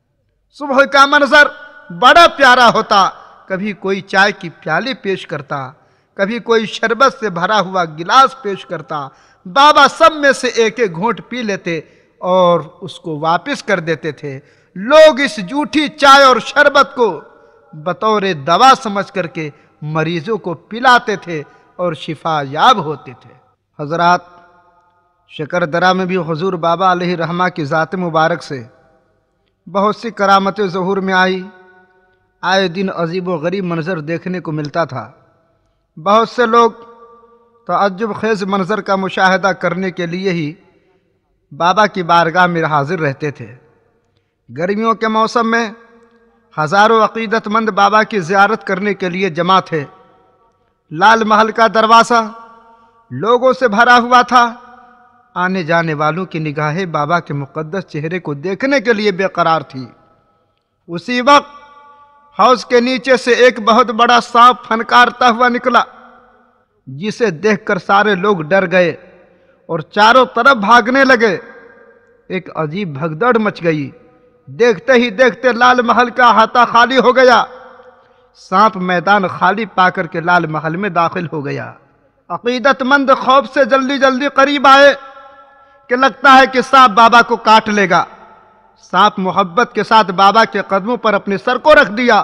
صبح کا منظر بڑا پیارا ہوتا، کبھی کوئی چائے کی پیالی پیش کرتا، کبھی کوئی شربت سے بھرا ہوا گلاس پیش کرتا۔ بابا سب میں سے ایک ایک گھونٹ پی لیتے اور اس کو واپس کر دیتے تھے۔ لوگ اس جھوٹی چائے اور شربت کو بطور دوا سمجھ کر کے مریضوں کو پلاتے تھے اور شفا یاب ہوتے تھے۔ حضرات، شکردرہ میں بھی حضور بابا علیہ رحمہ کی ذات مبارک سے بہت سی کرامتیں ظہور میں آئی۔ آئے دن عجیب و غریب منظر دیکھنے کو ملتا تھا۔ بہت سے لوگ تعجب خیز منظر کا مشاہدہ کرنے کے لیے ہی بابا کی بارگاہ میں حاضر رہتے تھے۔ گرمیوں کے موسم میں ہزاروں عقیدت مند بابا کی زیارت کرنے کے لیے جمع تھے۔ لال محل کا دروازہ لوگوں سے بھرا ہوا تھا۔ آنے جانے والوں کی نگاہیں بابا کے مقدس چہرے کو دیکھنے کے لیے بے قرار تھی۔ اسی وقت حوض کے نیچے سے ایک بہت بڑا سانپ پھنکارتا ہوا نکلا، جسے دیکھ کر سارے لوگ ڈر گئے اور چاروں طرف بھاگنے لگے۔ ایک عجیب بھگدڑ مچ گئی۔ دیکھتے ہی دیکھتے لال محل کا احاطہ خالی ہو گیا۔ سانپ میدان خالی پا کر کے لال محل میں داخل ہو گیا۔ عقیدت مند خوف سے جلدی جلدی قریب آئے کہ لگتا ہے کہ سانپ بابا کو کاٹ لے گا۔ سانپ محبت کے ساتھ بابا کے قدموں پر اپنے سر کو رکھ دیا۔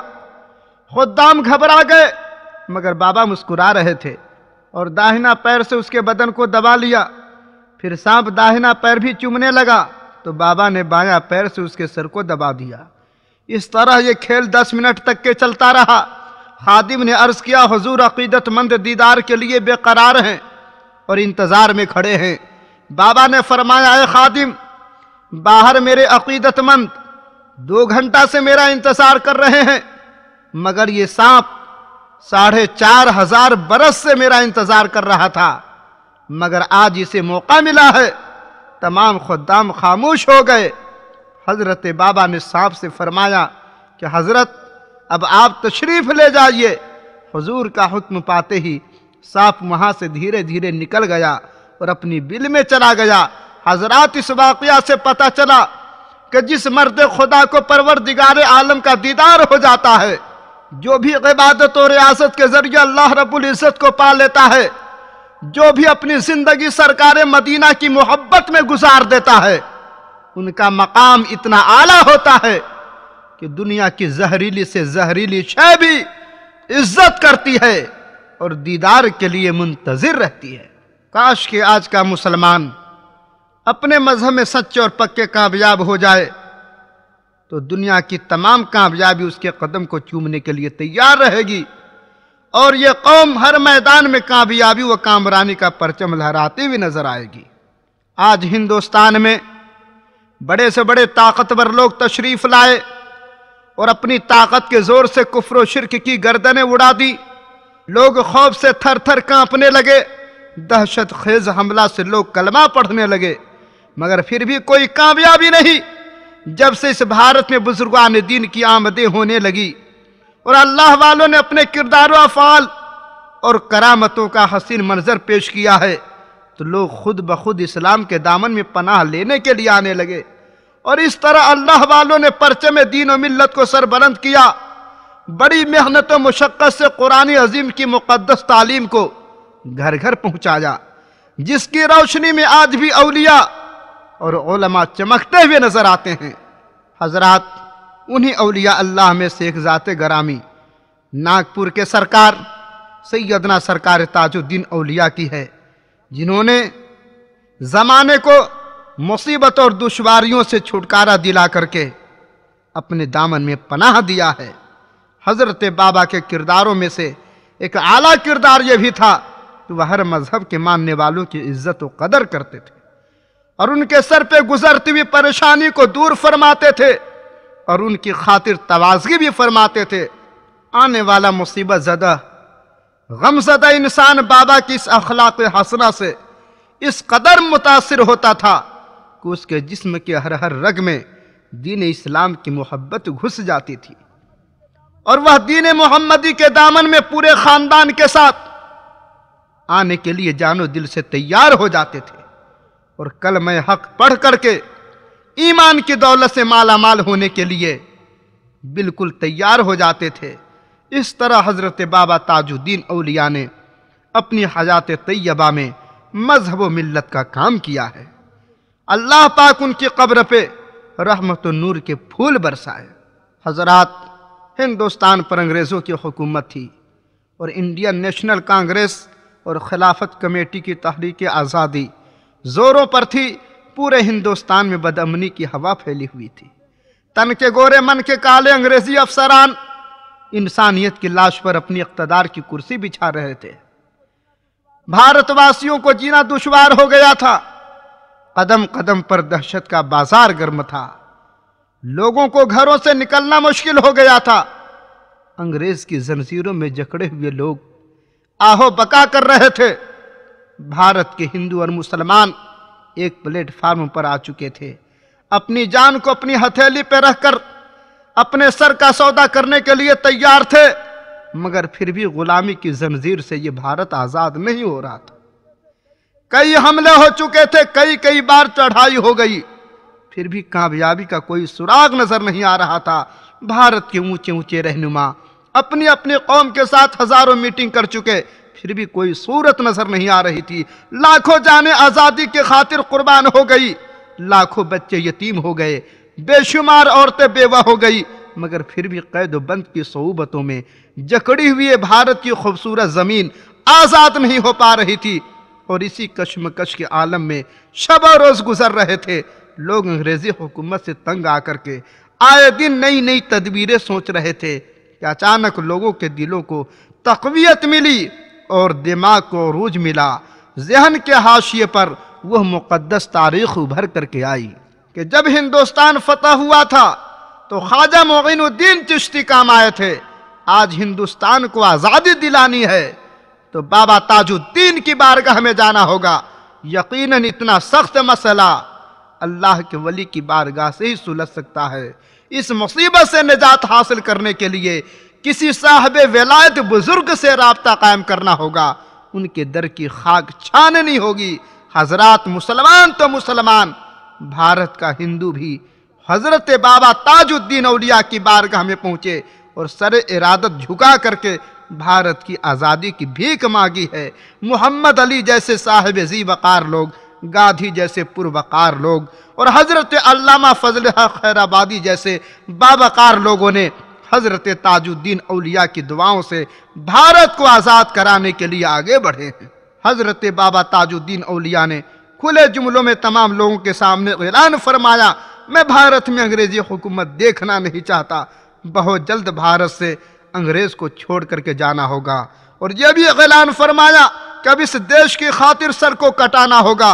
خدام گھبرا گئے، مگر بابا مسکرا رہے تھے اور داہنا پیر سے اس کے بدن کو دبا لیا۔ پھر سانپ داہنا پیر بھی چومنے لگا تو بابا نے بایاں پیر سے اس کے سر کو دبا دیا۔ اس طرح یہ کھیل دس منٹ تک کے چلتا رہا۔ خادم نے عرض کیا، حضور عقیدت مند دیدار کے لیے بے قرار ہیں اور انتظار میں کھڑے ہیں۔ بابا نے فرمایا، اے خادم، باہر میرے عقیدت مند دو گھنٹہ سے میرا انتظار کر رہے ہیں، مگر یہ سانپ ساڑھے چار ہزار برس سے میرا انتظار کر رہا تھا، مگر آج اسے موقع ملا ہے۔ تمام خدام خاموش ہو گئے۔ حضرت بابا نے سانپ سے فرمایا کہ حضرت اب آپ تشریف لے جائیے۔ حضور کا حکم پاتے ہی سانپ وہاں سے دھیرے دھیرے نکل گیا اور اپنی بل میں چلا گیا۔ حضرات، اس واقعہ سے پتہ چلا کہ جس مرد خدا کو پروردگار عالم کا دیدار ہو جاتا ہے، جو بھی عبادت و ریاضت کے ذریعے اللہ رب العزت کو پا لیتا ہے، جو بھی اپنی زندگی سرکار مدینہ کی محبت میں گزار دیتا ہے، ان کا مقام اتنا اعلیٰ ہوتا ہے کہ دنیا کی زہریلی سے زہریلی شے بھی عزت کرتی ہے اور دیدار کے لیے منتظر رہتی ہے۔ کاش کہ آج کا مسلمان اپنے مذہب میں سچے اور پکے کامیاب ہو جائے تو دنیا کی تمام کامیابی اس کے قدم کو چومنے کے لیے تیار رہے گی، اور یہ قوم ہر میدان میں کامیابی و کامرانی کا پرچم لہراتی ہوئی نظر آئے گی۔ آج ہندوستان میں بڑے سے بڑے طاقتور لوگ تشریف لائے اور اپنی طاقت کے زور سے کفر و شرک کی گردنیں اڑا دی۔ لوگ خوف سے تھر تھر کانپنے لگے، دہشت خیز حملہ سے لوگ کلمہ پڑھنے لگے، مگر پھر بھی کوئی کامیابی نہیں۔ جب سے اس بھارت میں بزرگان دین کی آمدیں ہونے لگی اور اللہ والوں نے اپنے کردار و افعال اور کرامتوں کا حسین منظر پیش کیا ہے، تو لوگ خود بخود اسلام کے دامن میں پناہ لینے کے لیے آنے لگے، اور اس طرح اللہ والوں نے پرچم دین و ملت کو سربلند کیا۔ بڑی محنت و مشقت سے قرآن عظیم کی مقدس تعلیم کو گھر گھر پہنچایا، جس کی روشنی میں آج بھی اولیاء اور علماء چمکتے ہوئے نظر آتے ہیں۔ حضرات، انہی اولیاء اللہ میں سے ایک ذات گرامی ناگپور کے سرکار سیدنا سرکار تاج الدین اولیاء کی ہے، جنہوں نے زمانے کو مصیبت اور دشواریوں سے چھٹکارا دلا کر کے اپنے دامن میں پناہ دیا ہے۔ حضرت بابا کے کرداروں میں سے ایک اعلیٰ کردار یہ بھی تھا کہ وہ ہر مذہب کے ماننے والوں کی عزت و قدر کرتے تھے اور ان کے سر پہ گزرتی ہوئی پریشانی کو دور فرماتے تھے اور ان کی خاطر تواضع بھی فرماتے تھے۔ آنے والا مصیبت زدہ غم زدہ انسان بابا کی اس اخلاق حسنہ سے اس قدر متاثر ہوتا تھا کہ اس کے جسم کے ہر ہر رگ میں دین اسلام کی محبت گھس جاتی تھی، اور وہ دین محمدی کے دامن میں پورے خاندان کے ساتھ آنے کے لیے جان و دل سے تیار ہو جاتے تھے، اور کلمہ حق پڑھ کر کے ایمان کی دولت سے مالا مال ہونے کے لیے بالکل تیار ہو جاتے تھے۔ اس طرح حضرت بابا تاج الدین اولیاء نے اپنی حیات طیبہ میں مذہب و ملت کا کام کیا ہے۔ اللہ پاک ان کی قبر پہ رحمت و نور کے پھول برسائے۔ حضرات، ہندوستان پر انگریزوں کی حکومت تھی، اور انڈین نیشنل کانگریس اور خلافت کمیٹی کی تحریک آزادی زوروں پر تھی۔ پورے ہندوستان میں بدامنی کی ہوا پھیلی ہوئی تھی۔ تن کے گورے من کے کالے انگریزی افسران इंसानियत की लाश पर अपनी इक़्तिदार की कुर्सी बिछा रहे थे। भारतवासियों को जीना दुश्वार हो गया था। कदम कदम पर दहशत का बाजार गर्म था। लोगों को घरों से निकलना मुश्किल हो गया था। अंग्रेज की जंजीरों में जकड़े हुए लोग आहो बका कर रहे थे। भारत के हिंदू और मुसलमान एक प्लेटफार्म पर आ चुके थे। अपनी जान को अपनी हथेली पर रखकर अपने सर का सौदा करने के लिए तैयार थे, मगर फिर भी गुलामी की जंजीर से ये भारत आजाद नहीं हो रहा था। कई हमले हो चुके थे, कई कई बार चढ़ाई हो गई, फिर भी कामयाबी का कोई सुराग नजर नहीं आ रहा था। भारत के ऊंचे ऊंचे रहनुमा अपनी अपनी कौम के साथ हजारों मीटिंग कर चुके, फिर भी कोई सूरत नजर नहीं आ रही थी। लाखों जाने आजादी के खातिर कुर्बान हो गई, लाखों बच्चे यतीम हो गए, बेशुमार औरतें बेवा हो गई, मगर फिर भी कैद बंद की सोबतों में जकड़ी हुई भारत की खूबसूरत जमीन आजाद नहीं हो पा रही थी। और इसी कश्मकश के आलम में शब रोज गुजर रहे थे। लोग अंग्रेजी हुकूमत से तंग आकर के आए दिन नई नई तदबीरें सोच रहे थे कि अचानक लोगों के दिलों को तक़वियत मिली और दिमाग को रूज मिला। ज़हन के हाशिए पर वह मुक़द्दस तारीख़ उभर करके आई कि जब हिंदुस्तान फतह हुआ था तो ख्वाजा मोइनुद्दीन चिश्ती काम आए थे। आज हिंदुस्तान को आज़ादी दिलानी है तो बाबा ताजुद्दीन की बारगाह में जाना होगा। यकीनन इतना सख्त मसला अल्लाह के वली की बारगाह से ही सुलझ सकता है। इस मुसीबत से निजात हासिल करने के लिए किसी साहब विलायत बुजुर्ग से राब्ता कायम करना होगा, उनके दर की खाक छाननी होगी। हजरात, मुसलमान तो मुसलमान, भारत का हिंदू भी हजरत बाबा ताजुद्दीन औलिया की बारगाह में पहुंचे और सर इरादत झुका करके भारत की आज़ादी की भीख मांगी है। मोहम्मद अली जैसे साहिब जी वकार लोग, गांधी जैसे पुरवकार लोग और हजरत अल्लामा फजल हक खैराबादी जैसे बावकार लोगों ने हजरत ताजुद्दीन औलिया की दुआओं से भारत को आज़ाद कराने के लिए आगे बढ़े हैं। हजरत बाबा ताजुद्दीन औलिया ने खुले जुमलों में तमाम लोगों के सामने ऐलान फरमाया, मैं भारत में अंग्रेजी हुकूमत देखना नहीं चाहता। बहुत जल्द भारत से अंग्रेज को छोड़ करके जाना होगा। और यह भी ऐलान फरमाया कि अब इस देश की खातिर सर को कटाना होगा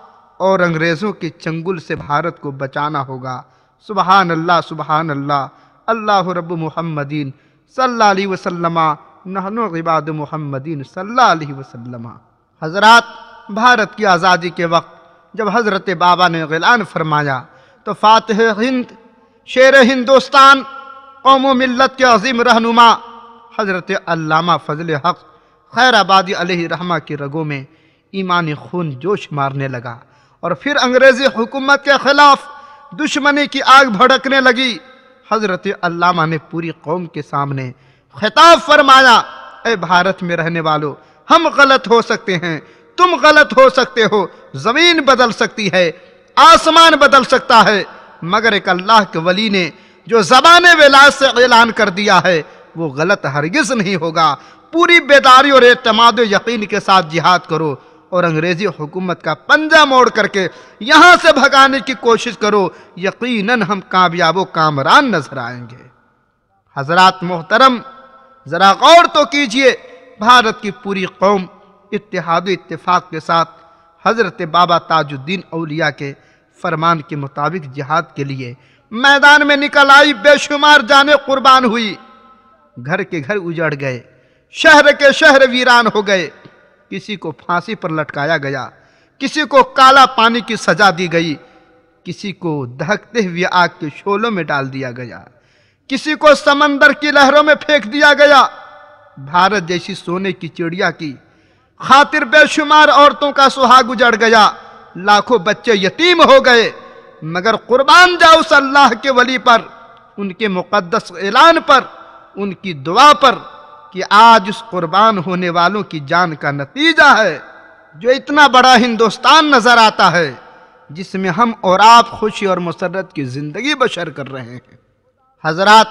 और अंग्रेजों के चंगुल से भारत को बचाना होगा। सुबहान अल्लाह, सुबहान अल्लाह, अल्लाह रब्ब मुहम्मदीन सल्लल्लाहु अलैहि वसल्लम, नहनु इबाद मुहम्मदीन सल्लल्लाहु अलैहि वसल्लम। हजरात, भारत की आज़ादी के वक्त जब हजरत बाबा ने ऐलान फरमाया तो फातिह हिंद, शेर हिंदुस्तान, कौम मिल्लत के अजीम रहनुमा हजरत अल्लामा फजल हक खैराबादी अलैहि रहमा की रगों में ईमानी खून जोश मारने लगा और फिर अंग्रेजी हुकूमत के खिलाफ दुश्मनी की आग भड़कने लगी। हजरत अल्लामा ने पूरी कौम के सामने खिताब फरमाया, ए भारत में रहने वालों, हम गलत हो सकते हैं, तुम गलत हो सकते हो, जमीन बदल सकती है, आसमान बदल सकता है, मगर एक अल्लाह के वली ने जो ज़बान विलायत से ऐलान कर दिया है वो गलत हरगिज नहीं होगा। पूरी बेदारी और एतमाद यकीन के साथ जिहाद करो और अंग्रेजी हुकूमत का पंजा मोड़ करके यहाँ से भगाने की कोशिश करो। यकीनन हम कामयाब व कामरान नजर आएंगे। हजरात मोहतरम, जरा गौर तो कीजिए, भारत की पूरी कौम इत्तेहाद इत्तेफाक के साथ हजरत बाबा ताजुद्दीन औलिया के फरमान के मुताबिक जिहाद के लिए मैदान में निकल आई। बेशुमार जाने कुर्बान हुई, घर के घर उजड़ गए, शहर के शहर वीरान हो गए। किसी को फांसी पर लटकाया गया, किसी को काला पानी की सजा दी गई, किसी को दहकते हुए आग के शोलों में डाल दिया गया, किसी को समंदर की लहरों में फेंक दिया गया। भारत जैसी सोने की चिड़िया की खातिर बेशुमार औरतों का सुहाग उजड़ गया, लाखों बच्चे यतीम हो गए, मगर कुर्बान जाओ उस अल्लाह के वली पर, उनके मुकद्दस ऐलान पर, उनकी दुआ पर कि आज उस कुर्बान होने वालों की जान का नतीजा है जो इतना बड़ा हिंदुस्तान नजर आता है जिसमें हम और आप खुशी और मुसर्रत की जिंदगी बशर कर रहे हैं। हजरात,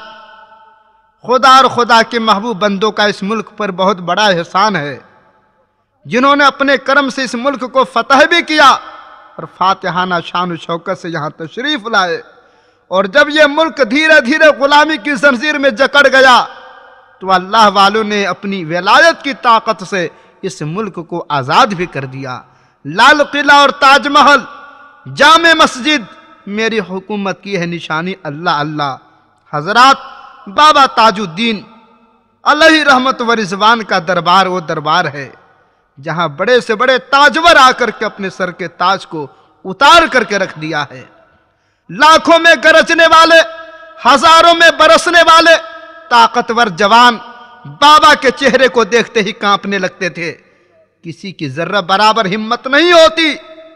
खुदा और खुदा के महबूब बंदों का इस मुल्क पर बहुत बड़ा एहसान है जिन्होंने अपने कर्म से इस मुल्क को फतह भी किया और फातिहाना शान शौकत से यहाँ तशरीफ लाए। और जब यह मुल्क धीरे धीरे गुलामी की जंजीर में जकड़ गया تو اللہ والوں نے اپنی ولایت کی طاقت سے اس ملک کو آزاد بھی کر دیا۔ لال قلعہ اور تاج محل، جامع مسجد میری حکومت کی ہے نشانی۔ اللہ اللہ حضرات، بابا تاج الدین علیہ رحمت و رضوان کا دربار وہ دربار ہے جہاں بڑے سے بڑے تاجور آ کر کے اپنے سر کے تاج کو اتار کر کے رکھ دیا ہے۔ لاکھوں میں گرجنے والے، ہزاروں میں برسنے والے طاقتور جوان بابا کے چہرے کو دیکھتے ہی کانپنے لگتے تھے۔ کسی کی ذرہ برابر ہمت نہیں ہوتی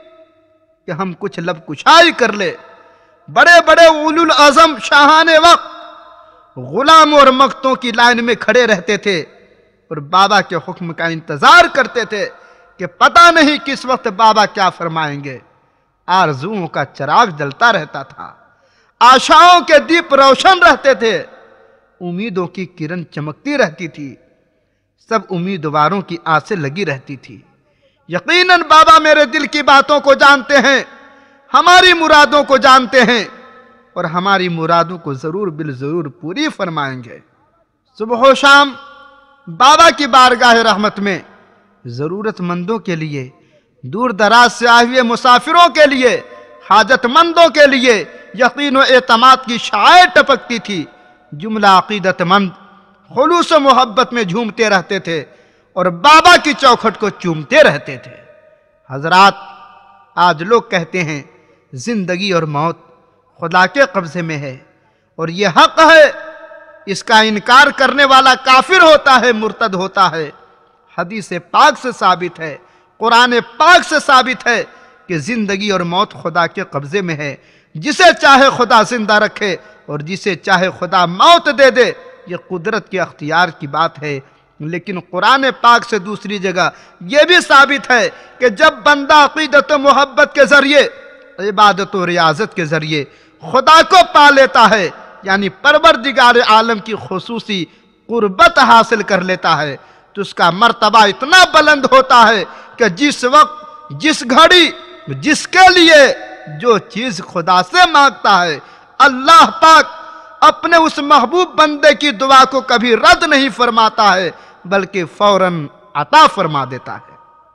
کہ ہم کچھ لب کشائی کر لے۔ بڑے بڑے اولو العزم شاہان وقت غلاموں اور مقتوں کی لائن میں کھڑے رہتے تھے اور بابا کے حکم کا انتظار کرتے تھے کہ پتہ نہیں کس وقت بابا کیا فرمائیں گے۔ آرزوؤں کا چراغ جلتا رہتا تھا، آشاؤں کے دیپ روشن رہتے تھے، امیدوں کی کرن چمکتی رہتی تھی، سب امیدواروں کی آسیں لگی رہتی تھی۔ یقیناً بابا میرے دل کی باتوں کو جانتے ہیں، ہماری مرادوں کو جانتے ہیں اور ہماری مرادوں کو ضرور بالضرور پوری فرمائیں گے۔ صبح و شام بابا کی بارگاہ رحمت میں ضرورت مندوں کے لیے، دور دراز سے آئے ہوئے مسافروں کے لیے، حاجت مندوں کے لیے یقین و اعتماد کی شعائیں ٹپکتی تھی۔ جملہ عقیدت مند خلوص و محبت میں جھومتے رہتے تھے اور بابا کی چوکھٹ کو چومتے رہتے تھے۔ حضرات، آج لوگ کہتے ہیں زندگی اور موت خدا کے قبضے میں ہے اور یہ حق ہے، اس کا انکار کرنے والا کافر ہوتا ہے، مرتد ہوتا ہے۔ حدیث پاک سے ثابت ہے، قرآن پاک سے ثابت ہے کہ زندگی اور موت خدا کے قبضے میں ہے۔ جسے چاہے خدا زندہ رکھے اور جسے چاہے خدا موت دے دے، یہ قدرت کے اختیار کی بات ہے۔ لیکن قرآن پاک سے دوسری جگہ یہ بھی ثابت ہے کہ جب بندہ عقیدت و محبت کے ذریعے، عبادت و ریاضت کے ذریعے خدا کو پا لیتا ہے، یعنی پروردگار عالم کی خصوصی قربت حاصل کر لیتا ہے، تو اس کا مرتبہ اتنا بلند ہوتا ہے کہ جس وقت، جس گھڑی، جس کے لیے جو چیز خدا سے مانگتا ہے، اللہ پاک اپنے اس محبوب بندے کی دعا کو کبھی رد نہیں فرماتا ہے بلکہ فوراً عطا فرما دیتا ہے۔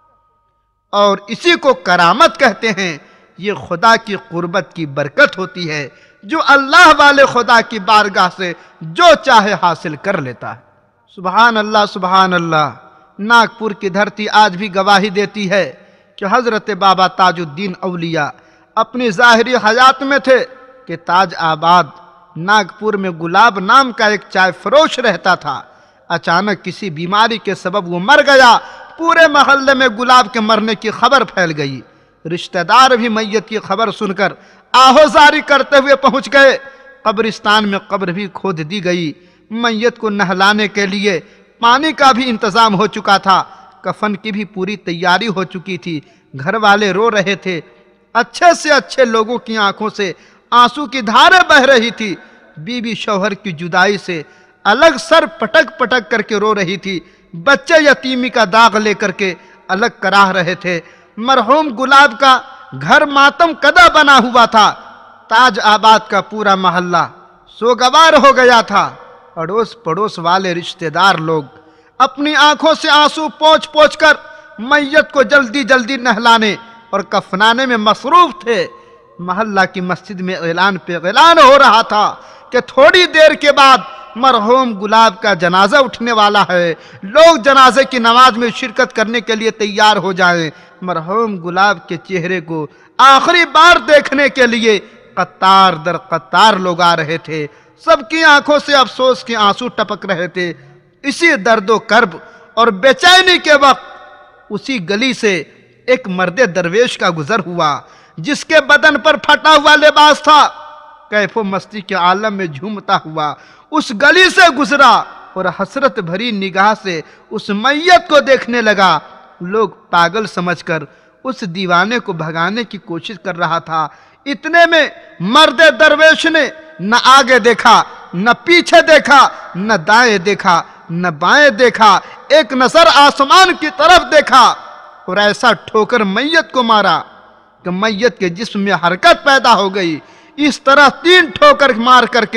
اور اسی کو کرامت کہتے ہیں۔ یہ خدا کی قربت کی برکت ہوتی ہے جو اللہ والے خدا کی بارگاہ سے جو چاہے حاصل کر لیتا ہے۔ سبحان اللہ، سبحان اللہ۔ ناگپور کی دھرتی آج بھی گواہی دیتی ہے کہ حضرت بابا تاج الدین اولیاء اپنی ظاہری حیات میں تھے کہ تاج آباد ناگپور میں گلاب نام کا ایک چائے فروش رہتا تھا۔ اچانک کسی بیماری کے سبب وہ مر گیا۔ پورے محلے میں گلاب کے مرنے کی خبر پھیل گئی۔ رشتہ دار بھی میت کی خبر سن کر آہوزاری کرتے ہوئے پہنچ گئے۔ قبرستان میں قبر بھی کھود دی گئی۔ میت کو نہلانے کے لیے پانی کا بھی انتظام ہو چکا تھا۔ کفن کی بھی پوری تیاری ہو چکی تھی۔ گھر والے رو رہے تھے۔ اچھے سے اچھے لوگوں کی آنکھوں سے آنسو کی دھاریں بہ رہی تھی۔ بی بی شوہر کی جدائی سے الگ سر پٹک پٹک کر کے رو رہی تھی۔ بچے یتیمی کا داغ لے کر کے الگ کراہ رہے تھے۔ مرحوم گلاب کا گھر ماتم کدہ بنا ہوا تھا۔ تاج آباد کا پورا محلہ سوگوار ہو گیا تھا۔ اڑوس پڑوس والے رشتہ دار لوگ اپنی آنکھوں سے آنسو پوچھ پوچھ کر میت کو جلدی جلدی نہلانے اور کفنانے میں مصروف تھے۔ محلہ کی مسجد میں اعلان پہ اعلان ہو رہا تھا کہ تھوڑی دیر کے بعد مرحوم گلاب کا جنازہ اٹھنے والا ہے، لوگ جنازے کی نماز میں شرکت کرنے کے لیے تیار ہو جائیں۔ مرحوم گلاب کے چہرے کو آخری بار دیکھنے کے لیے قطار در قطار لوگ آ رہے تھے۔ سب کی آنکھوں سے افسوس کے آنسو ٹپک رہے تھے۔ اسی درد و کرب اور بے چینی کے وقت اسی گلی سے ایک مرد درویش کا گزر ہوا جس کے بدن پر پھٹا ہوا لباس تھا۔ کیف و مستی کے عالم میں جھومتا ہوا اس گلی سے گزرا اور حسرت بھری نگاہ سے اس میت کو دیکھنے لگا۔ لوگ پاگل سمجھ کر اس دیوانے کو بھگانے کی کوشش کر رہا تھا۔ اتنے میں مرد درویش نے نہ آگے دیکھا، نہ پیچھے دیکھا، نہ دائیں دیکھا، نہ بائیں دیکھا، ایک نظر آسمان کی طرف دیکھا اور ایسا ٹھوکر میت کو مارا کہ میت کے جسم میں حرکت پیدا ہو گئی۔ اس طرح تین ٹھوکر مار کر کے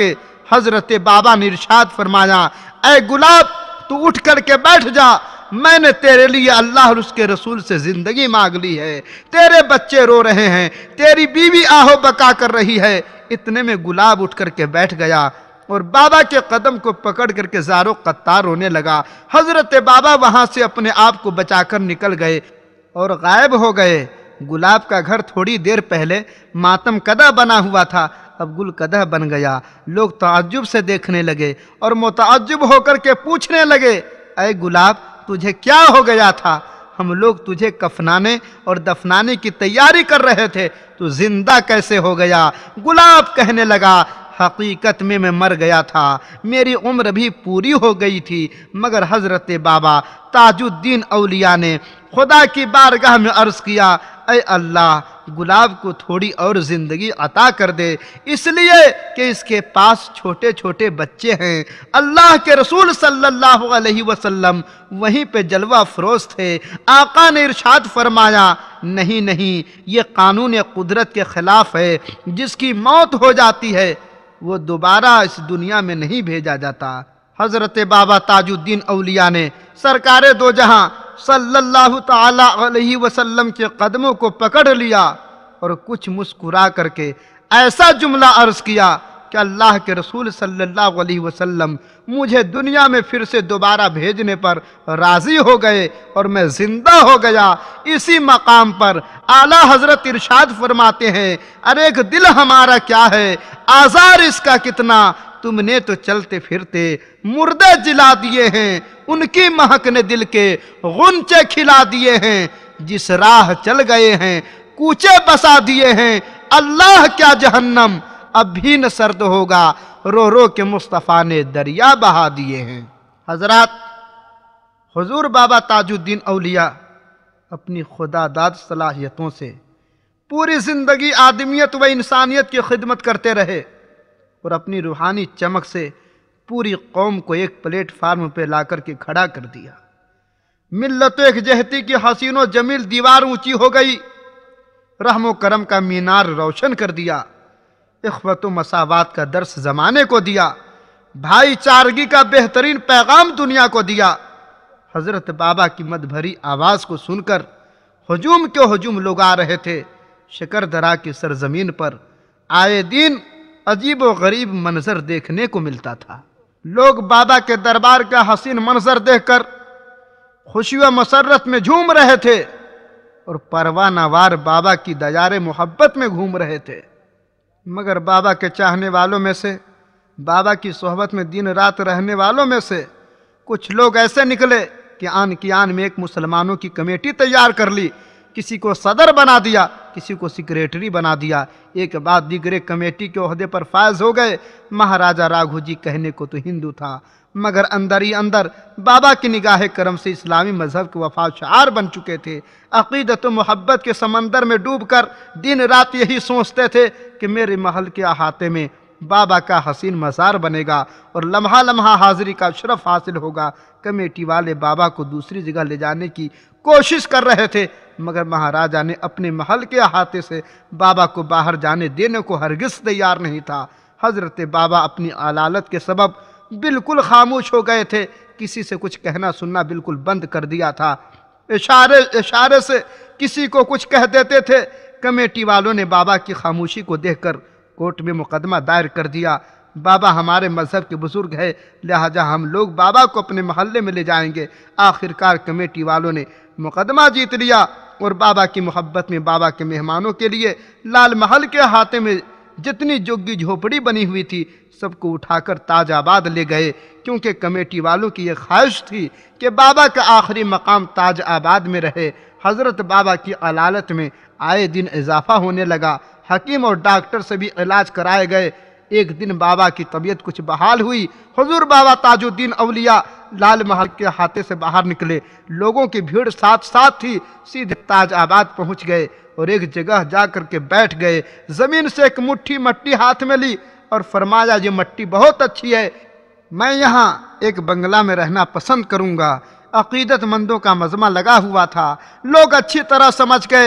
حضرت بابا نے ارشاد فرمایا، اے گلاب تو اٹھ کر کے بیٹھ جا، میں نے تیرے لیے اللہ اور اس کے رسول سے زندگی مانگ لی ہے، تیرے بچے رو رہے ہیں، تیری بیوی آہو بکا کر رہی ہے۔ اتنے میں گلاب اٹھ کر کے بیٹھ گیا اور بابا کے قدم کو پکڑ کر کے زارو قطار رونے لگا۔ حضرت بابا وہاں سے اپنے آپ کو بچا کر نکل گئے اور غائب ہو گئے۔ گلاب کا گھر تھوڑی دیر پہلے ماتم کدہ بنا ہوا تھا، اب گل کدہ بن گیا۔ لوگ تعجب سے دیکھنے لگے اور متعجب ہو کر کے پوچھنے لگے، اے گلاب تجھے کیا ہو گیا تھا؟ ہم لوگ تجھے کفنانے اور دفنانے کی تیاری کر رہے تھے، تو زندہ کیسے ہو گیا؟ گلاب کہنے لگا، حقیقت میں میں مر گیا تھا، میری عمر بھی پوری ہو گئی تھی، مگر حضرت بابا تاج الدین اولیاء نے خدا کی بارگاہ میں عرض کیا، اے اللہ گلاب کو تھوڑی اور زندگی عطا کر دے، اس لیے کہ اس کے پاس چھوٹے چھوٹے بچے ہیں۔ اللہ کے رسول صلی اللہ علیہ وسلم وہیں پہ جلوہ افروز تھے۔ آقا نے ارشاد فرمایا، نہیں نہیں، یہ قانون قدرت کے خلاف ہے، جس کی موت ہو جاتی ہے وہ دوبارہ اس دنیا میں نہیں بھیجا جاتا۔ حضرت بابا تاج الدین اولیاء نے سرکار دو جہاں صلی اللہ تعالی علیہ وسلم کے قدموں کو پکڑ لیا اور کچھ مسکرا کر کے ایسا جملہ عرض کیا کہ اللہ کے رسول صلی اللہ علیہ وسلم مجھے دنیا میں پھر سے دوبارہ بھیجنے پر راضی ہو گئے اور میں زندہ ہو گیا۔ اسی مقام پر اعلیٰ حضرت ارشاد فرماتے ہیں، ارے ایک دل ہمارا کیا ہے، آزار اس کا کتنا، تم نے تو چلتے پھرتے مردے جلا دیے ہیں، ان کی مہک نے دل کے غنچے کھلا دیے ہیں، جس راہ چل گئے ہیں کوچے بسا دیے ہیں، اللہ کیا جہنم اب بھی نہ سرد ہوگا، رو رو کے مصطفیٰ نے دریا بہا دیے ہیں۔ حضرات، حضور بابا تاج الدین اولیاء اپنی خدا داد صلاحیتوں سے پوری زندگی آدمیت و انسانیت کی خدمت کرتے رہے اور اپنی روحانی چمک سے پوری قوم کو ایک پلیٹ فارم پہ لا کر کے کھڑا کر دیا۔ ملت و یکجہتی کی حسین و جمیل دیوار اونچی ہو گئی، رحم و کرم کا مینار روشن کر دیا، اخوت و مساوات کا درس زمانے کو دیا، بھائی چارگی کا بہترین پیغام دنیا کو دیا۔ حضرت بابا کی مد بھری آواز کو سن کر ہجوم کے ہجوم لوگ آ رہے تھے۔ شکردرا کی سرزمین پر آئے دن عجیب و غریب منظر دیکھنے کو ملتا تھا۔ لوگ بابا کے دربار کا حسین منظر دیکھ کر خوشی و مسرت میں جھوم رہے تھے اور پروانہ وار بابا کی دیار محبت میں گھوم رہے تھے۔ مگر بابا کے چاہنے والوں میں سے، بابا کی صحبت میں دن رات رہنے والوں میں سے کچھ لوگ ایسے نکلے کہ آن کی آن میں ایک مسلمانوں کی کمیٹی تیار کر لی، کسی کو صدر بنا دیا، کسی کو سیکریٹری بنا دیا، ایک بعد دیگرے کمیٹی کے عہدے پر فائز ہو گئے۔ مہاراجہ راگھو جی کہنے کو تو ہندو تھا، مگر اندر ہی اندر بابا کی نگاہ کرم سے اسلامی مذہب کے وفا شعار بن چکے تھے۔ عقیدت و محبت کے سمندر میں ڈوب کر دن رات یہی سوچتے تھے کہ میرے محل کے احاطے میں بابا کا حسین مزار بنے گا اور لمحہ لمحہ حاضری کا شرف حاصل ہوگا۔ کمیٹی والے بابا کو دوسری جگہ لے جانے کی کوشش کر رہے تھے، مگر مہاراجہ نے اپنے محل کے احاطے سے بابا کو باہر جانے دینے کو ہرگز تیار نہیں تھا۔ حضرت بابا اپنی علالت کے سبب بالکل خاموش ہو گئے تھے، کسی سے کچھ کہنا سننا بالکل بند کر دیا تھا، اشارے اشارے سے کسی کو کچھ کہہ دیتے تھے۔ کمیٹی والوں نے بابا کی خاموشی کو دیکھ کر کورٹ میں مقدمہ دائر کر دیا۔ بابا ہمارے مذہب کے بزرگ ہے، لہذا ہم لوگ بابا کو اپنے محلے میں لے جائیں گے۔ آخرکار کمیٹی والوں نے مقدمہ جیت لیا اور بابا کی محبت میں بابا کے مہمانوں کے لیے لال محل کے احاطے میں جتنی جھگی جھوپڑی بنی ہوئی تھی سب کو اٹھا کر تاج آباد لے گئے، کیونکہ کمیٹی والوں کی یہ خواہش تھی کہ بابا کا آخری مقام تاج آباد میں رہے۔ حضرت بابا کی علالت میں آئے دن اضافہ ہونے لگا، حکیم اور ڈاکٹر سے بھی علاج کرائے گئے۔ ایک دن بابا کی طبیعت کچھ بحال ہوئی، حضور بابا تاج الدین اولیاء لال محل کے احاطے سے باہر نکلے، لوگوں کی بھیڑ ساتھ ساتھ تھی، سیدھے تاج آباد پہنچ گئے اور ایک جگہ جا کر کے بیٹھ گئے۔ زمین سے ایک مٹھی مٹی ہاتھ میں لی اور فرمایا، یہ مٹی بہت اچھی ہے، میں یہاں ایک بنگلہ میں رہنا پسند کروں گا۔ عقیدت مندوں کا مجمع لگا ہوا تھا، لوگ اچھی طرح سمجھ گئے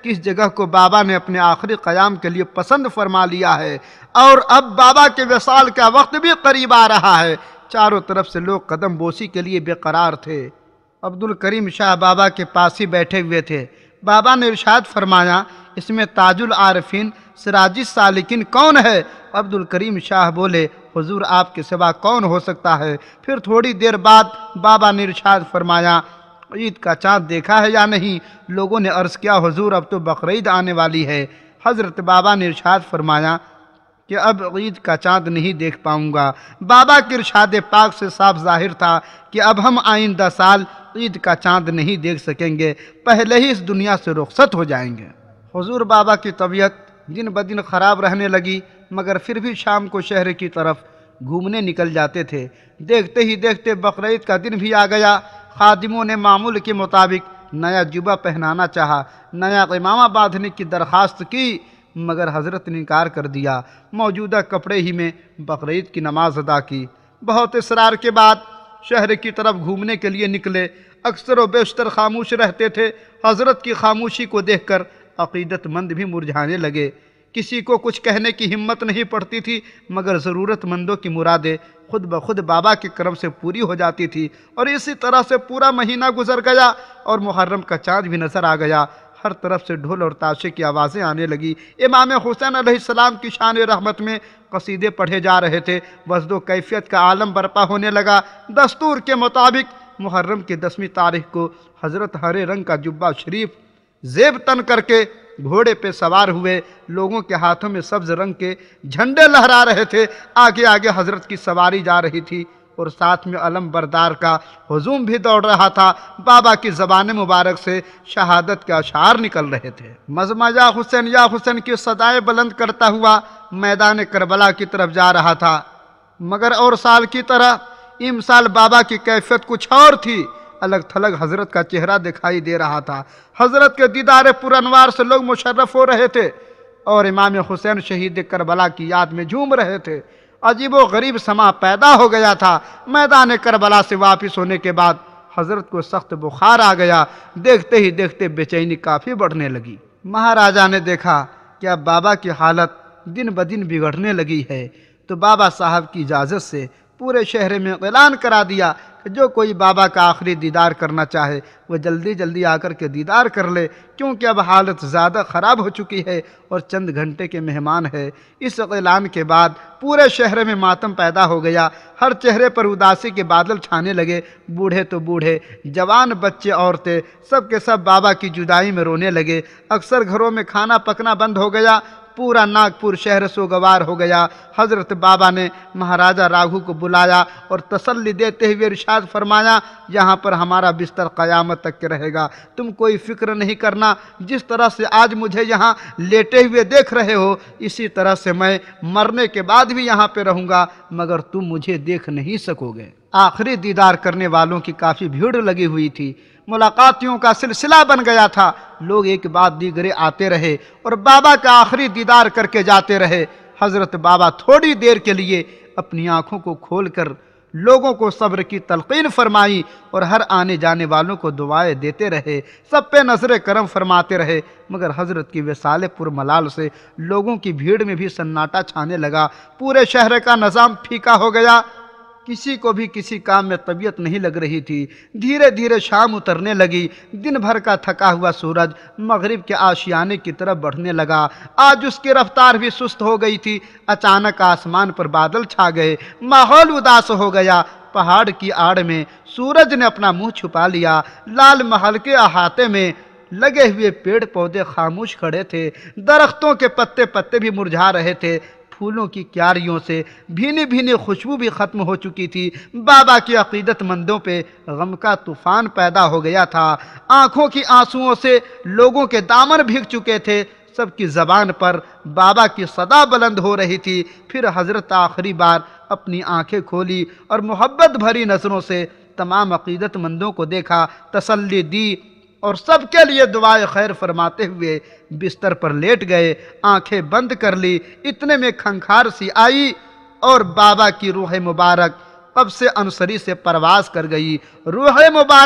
किस जगह को बाबा ने अपने आखिरी क़याम के लिए पसंद फरमा लिया है और अब बाबा के विसाल का वक्त भी करीब आ रहा है। चारों तरफ से लोग कदम बोसी के लिए बेकरार थे। अब्दुल करीम शाह बाबा के पास ही बैठे हुए थे। बाबा ने इरशाद फरमाया, इसमें ताजुल आरिफीन सिराजिस सालिकिन कौन है? अब्दुल करीम शाह बोले, हुजूर आपके सिवा कौन हो सकता है? फिर थोड़ी देर बाद बाबा ने इरशाद फरमाया, ईद का चाँद देखा है या नहीं? लोगों ने अर्ज़ किया, हुजूर अब तो बकरीद आने वाली है। हज़रत बाबा ने इरशाद फरमाया कि अब ईद का चाँद नहीं देख पाऊँगा। बाबा के इरशाद पाक से साफ ज़ाहिर था कि अब हम आइंदा साल ईद का चाँद नहीं देख सकेंगे, पहले ही इस दुनिया से रुखसत हो जाएंगे। हुजूर बाबा की तबीयत दिन ब दिन ख़राब रहने लगी, मगर फिर भी शाम को शहर की तरफ घूमने निकल जाते थे। देखते ही देखते बकरीद का दिन भी आ गया। खादिमों ने मामूल के मुताबिक नया जुबा पहनाना चाहा, नया इमामा बांधने की दरख्वास्त की, मगर हज़रत ने इनकार कर दिया। मौजूदा कपड़े ही में बकरीद की नमाज अदा की। बहुत इसरार के बाद शहर की तरफ घूमने के लिए निकले। अक्सर व बेशतर खामोश रहते थे। हज़रत की खामोशी को देखकर अक़ीदतमंद भी मुरझाने लगे। किसी को कुछ कहने की हिम्मत नहीं पड़ती थी, मगर ज़रूरतमंदों की मुरादें खुद ब खुद बाबा के करम से पूरी हो जाती थी। और इसी तरह से पूरा महीना गुजर गया और मुहर्रम का चाँद भी नज़र आ गया। हर तरफ से ढोल और ताशे की आवाज़ें आने लगी। इमाम हुसैन अलैहिस्सलाम की शान रहमत में कसीदे पढ़े जा रहे थे। वज़्दो कैफियत का आलम बरपा होने लगा। दस्तूर के मुताबिक मुहर्रम की दसवीं तारीख को हज़रत हरे रंग का जुब्बा शरीफ ज़ेब तन करके घोड़े पे सवार हुए। लोगों के हाथों में सब्ज़ रंग के झंडे लहरा रहे थे। आगे आगे हज़रत की सवारी जा रही थी और साथ में अलम बरदार का हुजूम भी दौड़ रहा था। बाबा की ज़बान मुबारक से शहादत के अशार निकल रहे थे। मज़मा या हुसैन या हुसैन की सदाएं बुलंद करता हुआ मैदान करबला की तरफ जा रहा था। मगर और साल की तरह इम साल बाबा की कैफियत कुछ और थी। अलग थलग हज़रत का चेहरा दिखाई दे रहा था। हज़रत के दीदार पुरअनवार से लोग मुशर्रफ हो रहे थे और इमाम हुसैन शहीद करबला की याद में झूम रहे थे। अजीब व गरीब समा पैदा हो गया था। मैदान करबला से वापस होने के बाद हज़रत को सख्त बुखार आ गया। देखते ही देखते बेचैनी काफ़ी बढ़ने लगी। महाराजा ने देखा कि अब बाबा की हालत दिन ब दिन बिगड़ने लगी है, तो बाबा साहब की इजाज़त से पूरे शहर में ऐलान करा दिया कि जो कोई बाबा का आखिरी दीदार करना चाहे वह जल्दी जल्दी आकर के दीदार कर ले, क्योंकि अब हालत ज़्यादा ख़राब हो चुकी है और चंद घंटे के मेहमान है। इस ऐलान के बाद पूरे शहर में मातम पैदा हो गया। हर चेहरे पर उदासी के बादल छाने लगे। बूढ़े तो बूढ़े, जवान, बच्चे, औरतें, सब के सब बाबा की जुदाई में रोने लगे। अक्सर घरों में खाना पकना बंद हो गया। पूरा नागपुर शहर सोगवार हो गया। हज़रत बाबा ने महाराजा राघु को बुलाया और तसल्ली देते हुए इरशाद फरमाया, यहाँ पर हमारा बिस्तर क़यामत तक के रहेगा। तुम कोई फ़िक्र नहीं करना। जिस तरह से आज मुझे यहाँ लेटे हुए देख रहे हो, इसी तरह से मैं मरने के बाद भी यहाँ पे रहूँगा, मगर तुम मुझे देख नहीं सकोगे। आखिरी दीदार करने वालों की काफ़ी भीड़ लगी हुई थी। मुलाकातियों का सिलसिला बन गया था। लोग एक बाद दीगरे आते रहे और बाबा का आखिरी दीदार करके जाते रहे। हज़रत बाबा थोड़ी देर के लिए अपनी आँखों को खोलकर लोगों को सब्र की तलक़ीन फरमाई और हर आने जाने वालों को दुआएं देते रहे। सब पे नज़र करम फरमाते रहे। मगर हज़रत की विसाले पुरमलाल से लोगों की भीड़ में भी सन्नाटा छाने लगा। पूरे शहर का निज़ाम फीका हो गया। किसी को भी किसी काम में तबीयत नहीं लग रही थी। धीरे धीरे शाम उतरने लगी। दिन भर का थका हुआ सूरज मगरिब के आशियाने की तरफ बढ़ने लगा। आज उसकी रफ्तार भी सुस्त हो गई थी। अचानक आसमान पर बादल छा गए। माहौल उदास हो गया। पहाड़ की आड़ में सूरज ने अपना मुंह छुपा लिया। लाल महल के अहाते में लगे हुए पेड़ पौधे खामोश खड़े थे। दरख्तों के पत्ते पत्ते भी मुरझा रहे थे। फूलों की क्यारियों से भीनी भीनी खुशबू भी ख़त्म हो चुकी थी। बाबा की अक़ीदतमंदों पे गम का तूफ़ान पैदा हो गया था। आँखों की आंसुओं से लोगों के दामन भीग चुके थे। सबकी ज़बान पर बाबा की सदा बुलंद हो रही थी। फिर हज़रत आखिरी बार अपनी आँखें खोली और मोहब्बत भरी नज़रों से तमाम अक़ीदतमंदों को देखा, तसल्ली दी और सबके लिए दुआए खैर फरमाते हुए बिस्तर पर लेट गए। आंखें बंद कर ली। इतने में खंखार सी आई और बाबा की रूह मुबारक कब्ज़े अनुसरी से परवाज़ कर गई। रूह मुबारक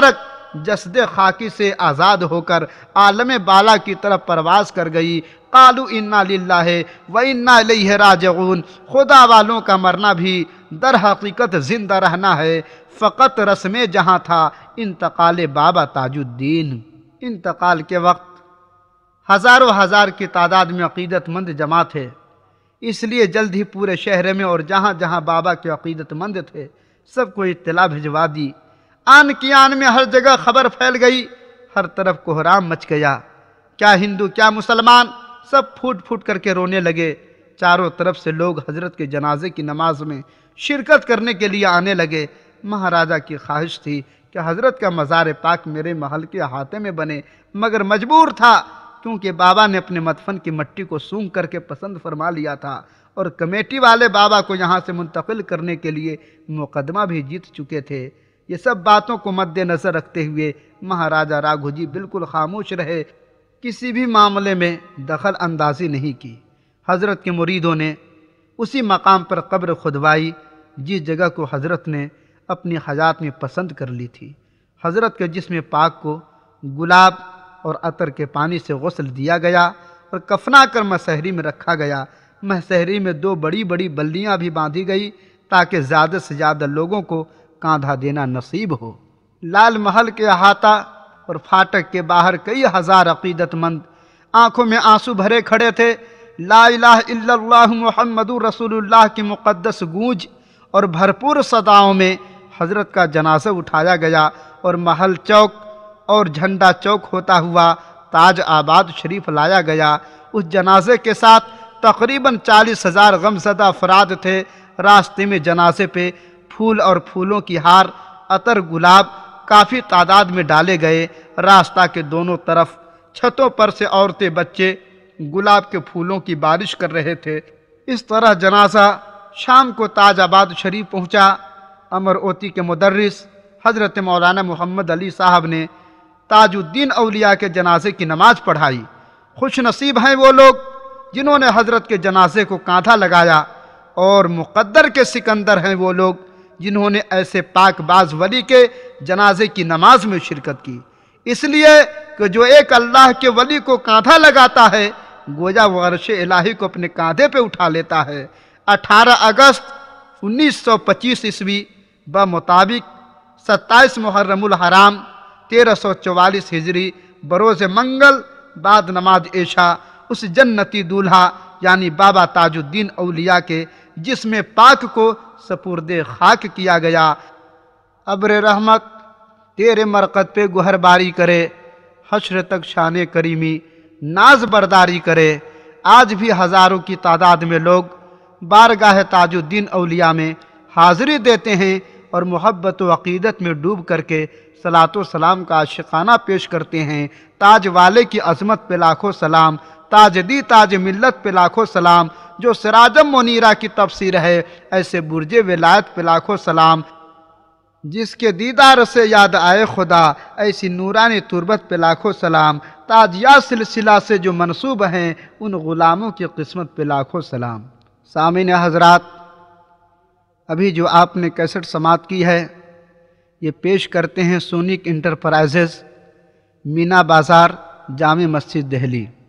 جسد خاکی سے آزاد ہو کر عالم بالا کی طرف پرواز کر گئی۔ قالوا انا للہ و انا الیہ راجعون، خدا والوں کا مرنا بھی در حقیقت زندہ رہنا ہے، فقط رسم جہاں تھا انتقال بابا تاج الدین۔ انتقال کے وقت ہزاروں ہزار کی تعداد میں عقیدت مند جمع تھے، اس لیے جلد ہی پورے شہر میں اور جہاں جہاں بابا کے عقیدت مند تھے سب کو اطلاع بھجوا دی۔ آن کی آن میں ہر جگہ خبر پھیل گئی، ہر طرف کوہرام مچ گیا، کیا ہندو کیا مسلمان سب پھوٹ پھوٹ کر کے رونے لگے۔ چاروں طرف سے لوگ حضرت کے جنازے کی نماز میں شرکت کرنے کے لیے آنے لگے۔ مہاراجہ کی خواہش تھی کہ حضرت کا مزار پاک میرے محل کے احاطے میں بنے، مگر مجبور تھا کیونکہ بابا نے اپنے مدفن کی مٹی کو سونگھ کر کے پسند فرما لیا تھا، اور کمیٹی والے بابا کو یہاں سے منتقل کرنے کے لیے مقدمہ بھی جیت چکے تھے۔ یہ سب باتوں کو مد نظر رکھتے ہوئے مہاراجہ راگھو بالکل خاموش رہے، کسی بھی معاملے میں دخل اندازی نہیں کی۔ حضرت کے مریدوں نے اسی مقام پر قبر کھدوائی جس جگہ کو حضرت نے اپنی حیات میں پسند کر لی تھی۔ حضرت کے جسم پاک کو گلاب اور عطر کے پانی سے غسل دیا گیا اور کفنا کر مسحری میں رکھا گیا۔ مسحری میں دو بڑی بڑی بلڈیاں بھی باندھی گئی تاکہ زیادہ سے زیادہ لوگوں کو کاندھا دینا نصیب ہو۔ لال محل کے احاطہ اور پھاٹک کے باہر کئی ہزار عقیدت مند آنکھوں میں آنسو بھرے کھڑے تھے۔ لا الہ الا اللہ محمد رسول اللہ کی مقدس گونج اور بھرپور صداؤں میں حضرت کا جنازہ اٹھایا گیا اور محل چوک اور جھنڈا چوک ہوتا ہوا تاج آباد شریف لایا گیا۔ اس جنازے کے ساتھ تقریباً چالیس ہزار غمزدہ افراد تھے۔ راستے میں جنازے پہ پھول اور پھولوں کی ہار، عطر، گلاب کافی تعداد میں ڈالے گئے۔ راستہ کے دونوں طرف چھتوں پر سے عورتیں بچے گلاب کے پھولوں کی بارش کر رہے تھے۔ اس طرح جنازہ شام کو تاج آباد شریف پہنچا۔ امر اوتی کے مدرس حضرت مولانا محمد علی صاحب نے تاج الدین اولیاء کے جنازے کی نماز پڑھائی۔ خوش نصیب ہیں وہ لوگ جنہوں نے حضرت کے جنازے کو کاندھا لگایا، اور مقدر کے سکندر ہیں وہ لوگ جنہوں نے ایسے پاک باز ولی کے جنازے کی نماز میں شرکت کی، اس لیے کہ جو ایک اللہ کے ولی کو کاندھا لگاتا ہے گویا وہ عرش الہی کو اپنے کاندھے پہ اٹھا لیتا ہے۔ اٹھارہ اگست انیس سو پچیس عیسوی بمطابق ستائیس محرم الحرام تیرہ سو چوالیس ہجری بروز منگل بعد نماز عشاء اس جنتی دولہا یعنی بابا تاج الدین اولیاء کے جسم پاک کو سپرد خاک کیا گیا۔ ابر رحمت تیرے مرقد پہ گہر باری کرے، حشر تک شان کریمی ناز برداری کرے۔ آج بھی ہزاروں کی تعداد میں لوگ بارگاہ تاج الدین اولیاء میں حاضری دیتے ہیں اور محبت و عقیدت میں ڈوب کر کے صلاۃ و سلام کا عاشقانہ پیش کرتے ہیں۔ تاج والے کی عظمت پہ لاکھوں سلام، تاج دی تاج ملت پہ لاکھوں سلام، جو سراجم منیرہ کی تفسیر ہے ایسے برج ولایت پہ لاکھوں سلام، جس کے دیدار سے یاد آئے خدا ایسی نورانی تربت پہ لاکھوں سلام، تاجیہ سلسلہ سے جو منسوب ہیں ان غلاموں کی قسمت پہ لاکھوں سلام۔ سامعین حضرات، ابھی جو آپ نے کیسٹ سماعت کی ہے یہ پیش کرتے ہیں سونک انٹرپرائزز، مینا بازار، جامع مسجد، دہلی۔